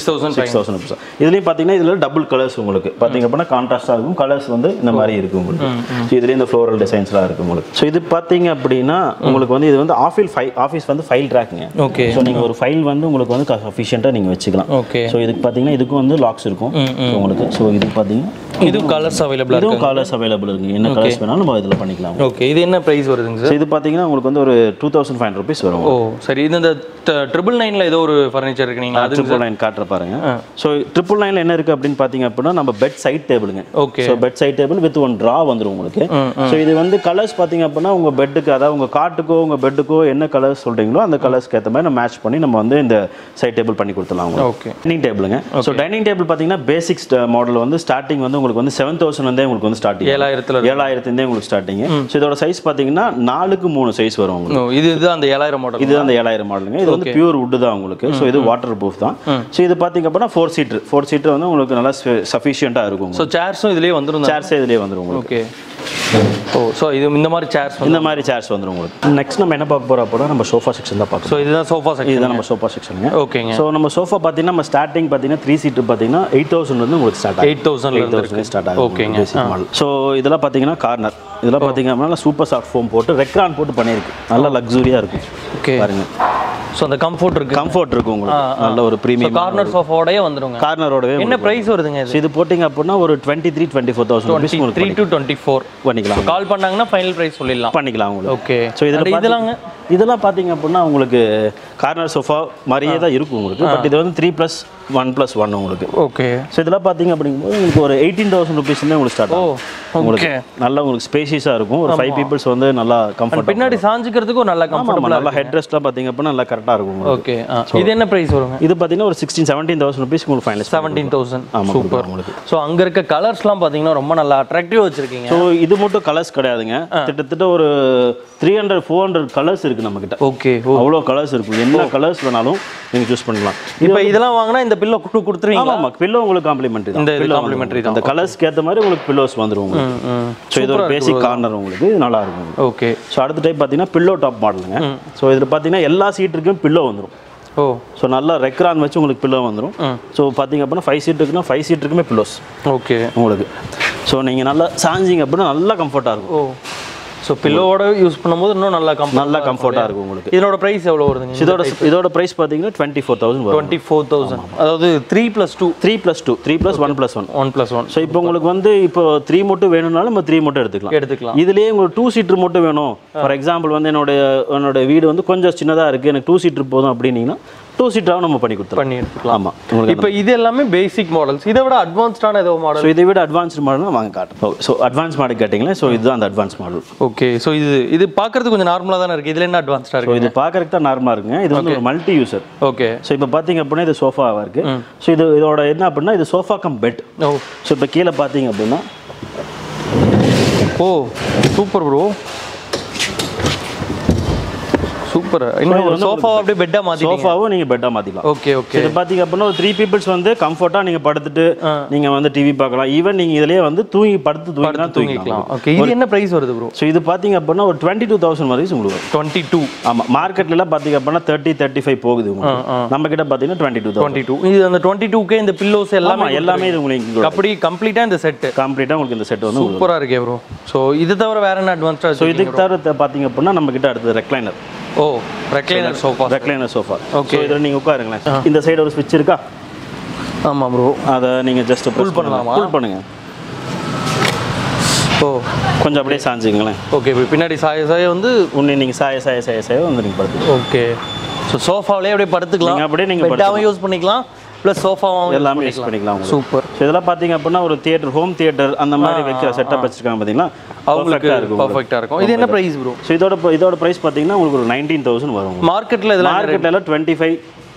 6000. இதுலேயும் பார்த்தீங்கன்னா இதில் டபுள் கலர்ஸ் உங்களுக்கு பார்த்தீங்க அப்படின்னா கான்ட்ராஸ்டாக இருக்கும். கலர்ஸ் வந்து இந்த மாதிரி இருக்கும் உங்களுக்கு. ஸோ இதுலேயே இந்த ஃப்ளோரல் டிசைன்ஸ்லாம் இருக்குது உங்களுக்கு. ஸோ இது பார்த்தீங்க அப்படின்னா உங்களுக்கு வந்து இது வந்து ஆஃபீஸ் வந்து ஃபைல் ட்ராக்குங்க. ஓகே. ஸோ நீங்கள் ஒரு ஃபைல் வந்து உங்களுக்கு வந்து சஃபிஷியண்டாக நீங்கள் வச்சுக்கலாம். ஓகே. ஸோ இதுக்கு பார்த்தீங்கன்னா இதுக்கும் வந்து லாக்ஸ் இருக்கும் உங்களுக்கு. ஸோ இதுக்கு பார்த்தீங்கன்னா இது கலர்ஸ் அவைலபிள் இருக்கு. இதுவும் கலர்ஸ் அவைலபிள் இருக்கு. என்ன கலர்ஸ் வேணாலும் நம்ம இதில் பண்ணிக்கலாம். ஓகே. இது என்ன பிரைஸ் வருதுங்க சார்? இது பார்த்தீங்கன்னா உங்களுக்கு வந்து ஒரு 2500 rupees வரும். ஓ சரி. இது இந்த 999ல ஏதோ ஒரு ஃபர்னிச்சர் இருக்கு, நீங்க அது 999 காட்டுற பாருங்க. ஸோ 999ல என்ன இருக்கு அப்படின்னு பார்த்தீங்க அப்படின்னா நம்ம பெட் சைட் டேபிளுங்க. Okay. So bed side table with one drawer வந்துடும் உங்களுக்கு. ஸோ இது வந்து கலர்ஸ் பார்த்தீங்க அப்படின்னா உங்க பெட்டுக்கு, அதாவது உங்க காட்டுக்கோ உங்க பெட்டுக்கோ என்ன கலர்ஸ் சொல்றீங்களோ அந்த கலர்ஸ்க்கு ஏற்ற மாதிரி நம்ம மேட்ச் பண்ணி நம்ம வந்து இந்த சைட் டேபிள் பண்ணி கொடுத்துலாம். ஓகே. டைனிங் டேபிளுங்க. ஸோ டைனிங் டேபிள் பார்த்தீங்கன்னா பேசிக் மாடல் வந்து ஸ்டார்டிங் வந்து உங்களுக்கு வந்து 7000 உங்களுக்கு வந்து ஸ்டார்டிங் 7000 உங்களுக்கு ஸ்டார்டிங். ஸோ இதோட சைஸ் பார்த்தீங்கன்னா 4x3 சைஸ் வரும் உங்களுக்கு. இது அந்த 7000 மாடல். இது அந்த 7000 மாடலுங்க. இது வந்து பியூர் வுட் தான் உங்களுக்கு. ஸோ இது வாட்டர் ப்ரூஃப் தான். ஸோ இது பார்த்தீங்க அப்படின்னா 4 சீட்டர் வந்து உங்களுக்கு நல்லா சஃபிஷியண்டாக இருக்கும். ஸோ சேர்ஸும் இதுலேயே வந்துடும். சேர்ஸே இதுலேயே வந்துடும் உங்களுக்கு. ஓகே. ஓ ஸோ இது இந்த மாதிரி சேர்ஸ் வந்துடும் உங்களுக்கு. நெக்ஸ்ட் நம்ம என்ன பார்க்க போகிறோம் அப்படின்னா நம்ம சோஃபா செக்ஷன் தான் பார்க்கணும். ஸோ இதுதான் சோஃபா செக்ஷன். இதுதான் நம்ம சோஃபா செக்ஷனுங்க. ஓகேங்க. ஸோ நம்ம சோஃபா பார்த்தீங்கன்னா நம்ம ஸ்டார்டிங் பார்த்தீங்கன்னா 3 seat பார்த்தீங்கன்னா 8000 வந்து உங்களுக்கு ஸ்டார்ட் ஆகும். 8000 ஸ்டார்ட் ஆகும். ஓகேங்க. ஸோ இதெல்லாம் பார்த்தீங்கன்னா கார்னர், இதெல்லாம் பார்த்தீங்க அப்படின்னா சூப்பர் சாஃப்ட் ஃபோம் போட்டு ரெக்ரான் போட்டு பண்ணியிருக்கு. நல்லா லக்ஸூரியாக இருக்கும். ஓகே பாருங்க. ஸோ அந்த கம்ஃபோர்ட் இருக்கும் உங்களுக்கு. நல்ல ஒரு ப்ரீமியம் கார்னர் சோஃபாவோடயே வந்துருங்க. கார்னரோடவே என்ன பிரைஸ் வருதுங்க இது? இது போட்டிங்க அப்படின்னா ஒரு 23-24,000 rupees உங்களுக்கு 3 to 24 பண்ணிக்கலாம். கால் பண்ணாங்கன்னா ஃபைனல் பிரைஸ் சொல்லிடலாம். பண்ணிக்கலாம் உங்களுக்கு. ஓகே. ஸோ இதெல்லாம் பார்த்தீங்க அப்படின்னா உங்களுக்கு கார்னர் சோஃபா மாதிரியே தான் இருக்கும் உங்களுக்கு. பட் இது வந்து 3+1+1 உங்களுக்கு. ஓகே. ஸோ இதெல்லாம் பார்த்தீங்க அப்படிங்கும்போது உங்களுக்கு ஒரு 18,000 rupees உங்களுக்கு ஸ்டார்ட் ஆகும். உங்களுக்கு நல்லா உங்களுக்கு ஸ்பேஷியஸாக இருக்கும். ஒரு 5 peoples வந்து நல்லா கம்ஃபர்ட். பின்னாடி சாஞ்சிக்கிறதுக்கு ஒரு நல்ல கம்ஃபர்டபுள், நல்லா ஹெட் ரெஸ்ட்லாம் பார்த்தீங்க அப்படின்னா நல்லா கரெக்டாக இருக்கும். ஓகே. இது என்ன பிரைஸ் வருங்க? இது பார்த்தீங்கன்னா ஒரு 16,000-17,000 rupees உங்களுக்கு ஃபைனல். 17,000. சூப்பர் உங்களுக்கு. ஸோ அங்கே இருக்க கலர்ஸ்லாம் பார்த்தீங்கன்னா ரொம்ப நல்லா அட்ராக்டிவ் வச்சிருக்கீங்க. ஸோ இது மட்டும் கலர்ஸ் கிடையாதுங்க. கிட்டத்தட்ட ஒரு 300-400 கலர்ஸ் இருக்கு நம்ம கிட்ட. ஓகே. அவ்வளோ கலர்ஸ் இருக்கும். என்ன கலர்ஸ் வேணாலும் நீங்க சூஸ் பண்ணலாம். இப்போ இதெல்லாம் வாங்கினா இந்த பில்லோ கொடுத்துருவீங்க. ஆமா, பில்லோ உங்களுக்கு காம்ப்ளிமெண்டரி தான். இந்த காம்ப்ளிமெண்டரி தான். அந்த கலர்ஸ்க்கு ஏற்ற மாதிரி உங்களுக்கு பில்லோஸ் வந்துரும் உங்களுக்கு. ஸோ இது ஒரு பேசிக் கார்னர் உங்களுக்கு நல்லா இருக்கும். ஓகே. ஸோ அடுத்த டைப் பார்த்தீங்கன்னா பில்லோ டாப் மாடலுங்க. ஸோ இதில் பார்த்தீங்கன்னா எல்லா சீட்டுக்கும் பில்லோ வந்துடும். ஓ ஸோ நல்லா ரெக்ரான் வச்சு உங்களுக்கு பில்லோ வந்துடும். ஸோ பார்த்தீங்க அப்படின்னா 5 seat இருக்குன்னா 5 seat இருக்குமே பில்லோஸ். ஓகே உங்களுக்கு. ஸோ நீங்கள் நல்லா சாஞ்சிங்க அப்படின்னா நல்லா கம்ஃபர்ட்டாக இருக்கும். ஓ ஸோ பில்லோவோட யூஸ் பண்ணும்போது இன்னும் நல்லா கம்ஃபர்ட்டாக இருக்கும் உங்களுக்கு. இதோட பிரைஸ் எவ்வளோ வருதுங்க? இதோட பிரைஸ் பார்த்தீங்கன்னா 24,000 வரும். 24,000. அதாவது 3+2 3+1+1 1+1. ஸோ இப்போ உங்களுக்கு வந்து இப்போ 3 மட்டும் வேணும்னாலும் நம்ம 3 மட்டும் எடுத்துக்கலாம். இதுலேயே உங்களுக்கு 2 seater மட்டும் வேணும். ஃபார் எக்ஸாம்பிள் வந்து என்னோட வீடு வந்து கொஞ்சம் சின்னதாக இருக்குது, எனக்கு 2 seater போதும் அப்படின்னீங்கன்னா 2 seater நம்ம பண்ணி எடுத்துக்கலாம். ஆமாம். இப்போ இது எல்லாமே பேசிக் மாடல்ஸ். இதை விட அட்வான்ஸ்டான ஏதோ மாடல்? ஸோ இதை விட அட்வான்ஸ்டு மாடல் வாங்க காட்டும். ஸோ அட்வான்ஸ் மாடல் கேட்டிங்களா? ஸோ இதுதான் அந்த அட்வான்ஸ் மாடல். ஓகே. ஸோ இது பார்க்கறதுக்கு கொஞ்சம் நார்மலாக தானே இருக்குது. இதில் என்ன அட்வான்ஸ்டாக இருக்குது? இது பார்க்கறதுக்கு தான் நார்மலாக இருக்குங்க. இது வந்து ஒரு மல்டி யூசர். ஓகே. ஸோ இப்போ பார்த்தீங்க அப்படின்னா இது சோஃபாவாக இருக்குது. ஸோ இதோட என்ன அப்படின்னா இது sofa cum bed. Oh so இப்போ கீழே பார்த்தீங்க அப்படின்னா ஓ சூப்பர் ப்ரோ. சூப்பர். இன்னும் சோஃபா அப்படியே பெட்டா மாத்திட்டீங்க. சோஃபாவும் நீங்க பெட்டா மாத்திக்கலாம். Okay okay. இது பாத்தீங்க அப்படின்னா ஒரு 3 பீப்பிள்ஸ் வந்து கம்ஃபர்ட்டா நீங்க படுத்துட்டு நீங்க வந்து டிவி பார்க்கலாம். ஈவன் நீங்க இதுலயே வந்து தூங்கிக்கலாம். ஓகே. இது என்ன பிரைஸ் வருது ப்ரோ? சோ இது பாத்தீங்க அப்படின்னா ஒரு 22,000 வரைக்கும் உங்களுக்கு 22. ஆமா, மார்க்கெட்ல எல்லாம் பாத்தீங்க அப்படின்னா 30-35 போகுது உங்களுக்கு. நம்ம கிட்ட பாத்தீங்கன்னா 22,000. இது அந்த 22K இந்த பில்லோஸ் எல்லாமே இது உங்களுக்கு அப்படி கம்ப்ளீட்டா இந்த செட் உங்களுக்கு இந்த செட் வந்து சூப்பரா இருக்கே ப்ரோ. சோ இது தவிர வேற என்ன அட்வான்ஸ்டா? சோ இதுக்கு தவிர பாத்தீங்க அப்படின்னா நம்ம கிட்ட அடுத்து recliner. Oh, recliner sofa. Okay. இதுல நீங்க உட்காருங்களேன். இந்த சைடு ஒரு ஸ்விட்ச் இருக்கா? ஆமா ப்ரோ. அத நீங்க ஜஸ்ட் புல் பண்ணலாமா? புல் பண்ணுங்க. ஓ, கொஞ்சம் அப்படியே சாஞ்சிங்களேன். ஓகே. பின்னாடி சாய வந்து நீங்க சாய வந்து நீங்க படுத்துக்கலாம். ஓகே. ஸோ சோஃபாவிலே அப்படியே படுத்துக்கலாம். அப்படியே நீங்க பெட்டாவும் யூஸ் பண்ணிக்கலாம், ப்ளஸ் சோஃபாவும் எல்லாமே யூஸ் பண்ணிக்கலாம். சூப்பர். இதெல்லாம் பாத்தீங்க அப்படின்னா ஒரு தியேட்டர், ஹோம் தியேட்டர் அந்த மாதிரி வைக்கிற செட்டப் வச்சிருக்காங்க பாத்தீங்களா? பர்ஃபெக்ட்டா இருக்கும். இது என்ன பிரைஸ் ப்ரோ? ஸோ இதோட பிரைஸ் பாத்தீங்கன்னா உங்களுக்கு ஒரு 19,000 வரும். மார்க்கெட்ல 25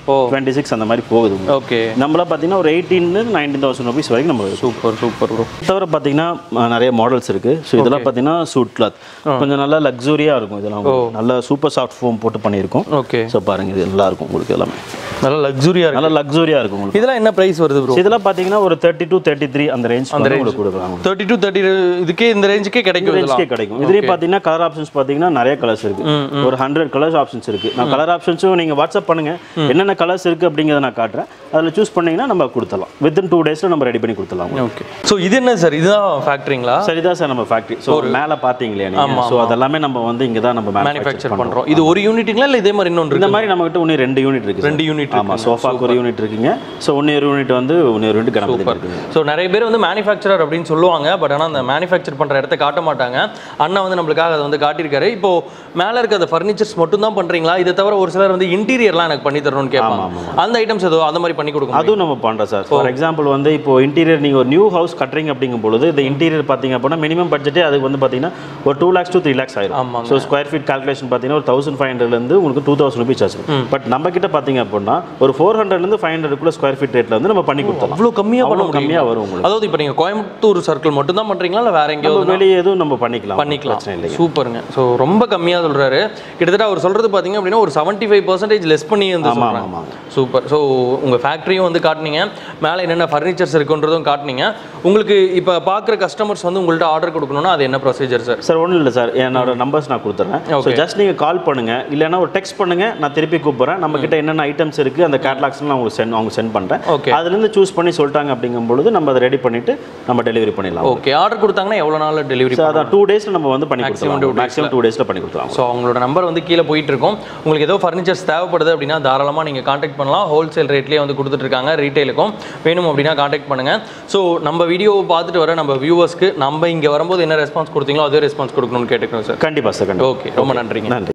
26 அந்த மாதிரி போகுது. ஓகே. நம்மள பாத்தீங்கன்னா ஒரு 18,000-19,000 rupees வரைக்கும் நம்ம சூப்பர் ப்ரோ. தவிர பாத்தீங்கன்னா நிறைய மாடல்ஸ் இருக்கு. ஸோ இதெல்லாம் பாத்தீங்கன்னா சூட் கிளாத் கொஞ்சம் நல்லா லக்ஸூரியா இருக்கும். இதெல்லாம் நல்ல சூப்பர் சாஃப்ட் ஃபோம் போட்டு பண்ணியிருக்கோம். ஓகே. ஸோ பாருங்க, இது நல்லா இருக்கும் உங்களுக்கு. எல்லாமே நல்லா லக்ஸூரியா இருக்கும் உங்களுக்கு. இதெல்லாம் என்ன பிரைஸ் வருது ப்ரோ? இதெல்லாம் பாத்தீங்கன்னா ஒரு 32-33 அந்த ரேஞ்ச் உங்களுக்கு கொடுக்குறாங்க. 32-30 இதுக்கே இந்த ரேஞ்சுக்கே கிடைக்கும். இதுலயே பாத்தீங்கன்னா கலர் ஆப்ஷன்ஸ் பாத்தீங்கன்னா நிறைய கலர்ஸ் இருக்கு. ஒரு 100 கலர்ஸ் ஆப்ஷன்ஸ் இருக்கு. நான் கலர் ஆப்ஷன்ஸும் நீங்க வாட்ஸ்அப் பண்ணுங்க, என்னென்ன கலர்ஸ் இருக்கு அப்படிங்கறத நான் காட்டுறேன். அதுல சூஸ் பண்ணீங்கன்னா நம்ம கொடுத்துடலாம். வித்தின் 2 daysல நம்ம ரெடி பண்ணி கொடுத்துடலாம். ஓகே. சோ இது என்ன சார்? இதுதான் ஃபேக்டரிங்களா? சரி, தான் சார் நம்ம ஃபேக்டரி. சோ மேல பாத்தீங்களா நீங்க? சோ அதெல்லாம் நம்ம வந்து இங்க தான் நம்ம மேனுஃபேக்சர் பண்றோம். இது ஒரு யூனிட்டுங்களா இல்ல இதே மாதிரி இன்னொன்று? இந்த மாதிரி நம்ம கிட்ட இன்னும் 2 யூனிட் இருக்கு. 2 யூனிட். ஆமா, சோஃபாக்கு ஒரு யூனிட் இருக்குங்க. சோ இன்னொரு யூனிட் வந்து இன்னொரு யூனிட் கணபதி இருக்கு. சோ நிறைய பேர் வந்து மேனுஃபேக்சரர் அப்படின்னு சொல்லுவாங்க, பட் ஆனா அந்த மேனுஃபேக்சர் பண்ற இடத்தை காட்ட மாட்டாங்க. அண்ணா வந்து நம்மளுக்காக அதை வந்து காட்டியிருக்காரு. இப்போ மேல இருக்க அந்த ஃபர்னிச்சர்ஸ் மட்டும் தான் பண்றீங்களா? இதை தவிர ஒரு சிலர் வந்து இன்டீரியர்லாம் எனக்கு பண்ணி தரணும்னு கேட்பாங்க. அந்த ஐட்டம்ஸ் ஏதோ அந்த மாதிரி பண்ணி கொடுக்கும். அதுவும் நம்ம பண்றோம் சார். ஃபார் எக்ஸாம்பிள் வந்து இப்போ இன்டீரியர் நீங்க ஒரு நியூ ஹவுஸ் கட்டுறீங்க அப்படிங்கும் பொழுது இந்த இன்டீரியர் பாத்தீங்க அப்படின்னா மினிமம் பட்ஜெட்டே அதுக்கு வந்து பாத்தீங்கன்னா ஒரு 2 lakhs to 3 lakhs ஆயிரும். ஸோ ஸ்கொயர் ஃபீட் கால்குலேஷன் பாத்தீங்கன்னா ஒரு 1500 இருந்து உங்களுக்கு 2000 rupees ஆகும். பட் நம்ம கிட்ட பாத்தீங்க அப்படின்னா ஒரு 400 இருந்து 500 குள்ள ஸ்கொயர் ஃபீட் ரேட்ல வந்து நம்ம பண்ணி கொடுத்தோம். அவ்வளவு கம்மியா வரும் உங்களுக்கு. அதாவது இப்போ நீங்க கோயம்புத்தூர் சர்க்கிள் மட்டும் தான் பண்றீங்களா இல்ல வேற எங்கேயாவது வெளியே எதுவும் நம்ம பண்ணிக்கலாம்? சூப்பருங்க. ஸோ ரொம்ப கம்மியா சொல்றாரு. கிட்டத்தட்ட அவர் சொல்றது பாத்தீங்க அப்படின்னா ஒரு 75% லெஸ் பண்ணி வந்து சொல்றாங்க. சூப்பர். ஸோ உங்க ஃபேக்டரியும் வந்து காட்டுனீங்க, மேலே என்னென்ன ஃபர்னிச்சர்ஸ் இருக்குன்றதும் காட்டுனீங்க. உங்களுக்கு இப்போ பார்க்குற கஸ்டமர்ஸ் வந்து உங்கள்கிட்ட ஆர்டர் கொடுக்கணும்னா அது என்ன ப்ரொசீஜர் சார்? சார் ஒன்றும் இல்லை சார், என்னோட நம்பர்ஸ் நான் கொடுத்துறேன். ஸோ ஜஸ்ட் நீங்கள் கால் பண்ணுங்க, இல்லைன்னா ஒரு டெக்ஸ்ட் பண்ணுங்க, நான் திருப்பி கூப்பிட்றேன். நம்ம கிட்ட என்னென்ன ஐட்டம்ஸ் இருக்குது அந்த கேட்லாக்ஸ்லாம் அவங்க சென்ட் பண்ணுறேன். ஓகே. அதுலேருந்து சூஸ் பண்ணி சொல்லிட்டாங்க அப்படிங்கும்பொழுது நம்ம அதை ரெடி பண்ணிட்டு நம்ம டெலிவரி பண்ணிடலாம். ஓகே. ஆர்டர் கொடுத்தாங்கன்னா எவ்வளோ நாள் டெலிவரி? சார் அதான் 2 daysல நம்ம வந்து பண்ணி கொடுத்துருவோம். மேக்ஸிமம் 2 daysல பண்ணி கொடுத்துருவோம். ஸோ அவங்களோட நம்பர் வந்து கீழே போயிட்டு இருக்கும். உங்களுக்கு ஏதோ ஃபர்னிச்சர்ஸ் தேவைப்படுது அப்படின்னா தாராளமாக நீங்கள் கான்டாக்ட் பண்ணலாம். ஹோல்சேல் ரேட்லேயே வந்து கொடுத்துட்டு இருக்காங்க. ரீட்டைலுக்கும் வேணும் அப்படின்னா கான்டாக்ட் பண்ணுங்க. ஸோ நம்ம வீடியோவை பார்த்துட்டு வர நம்ம வியூவர்ஸ்க்கு நம்ம இங்கே வரும்போது என்ன ரெஸ்பான்ஸ் கொடுத்தீங்களோ அதே ரெஸ்பான்ஸ் கொடுக்கணும்னு கேட்டுக்கிறோம் சார். கண்டிப்பாக சார். ஓகே, ரொம்ப நன்றிங்க. நன்றி.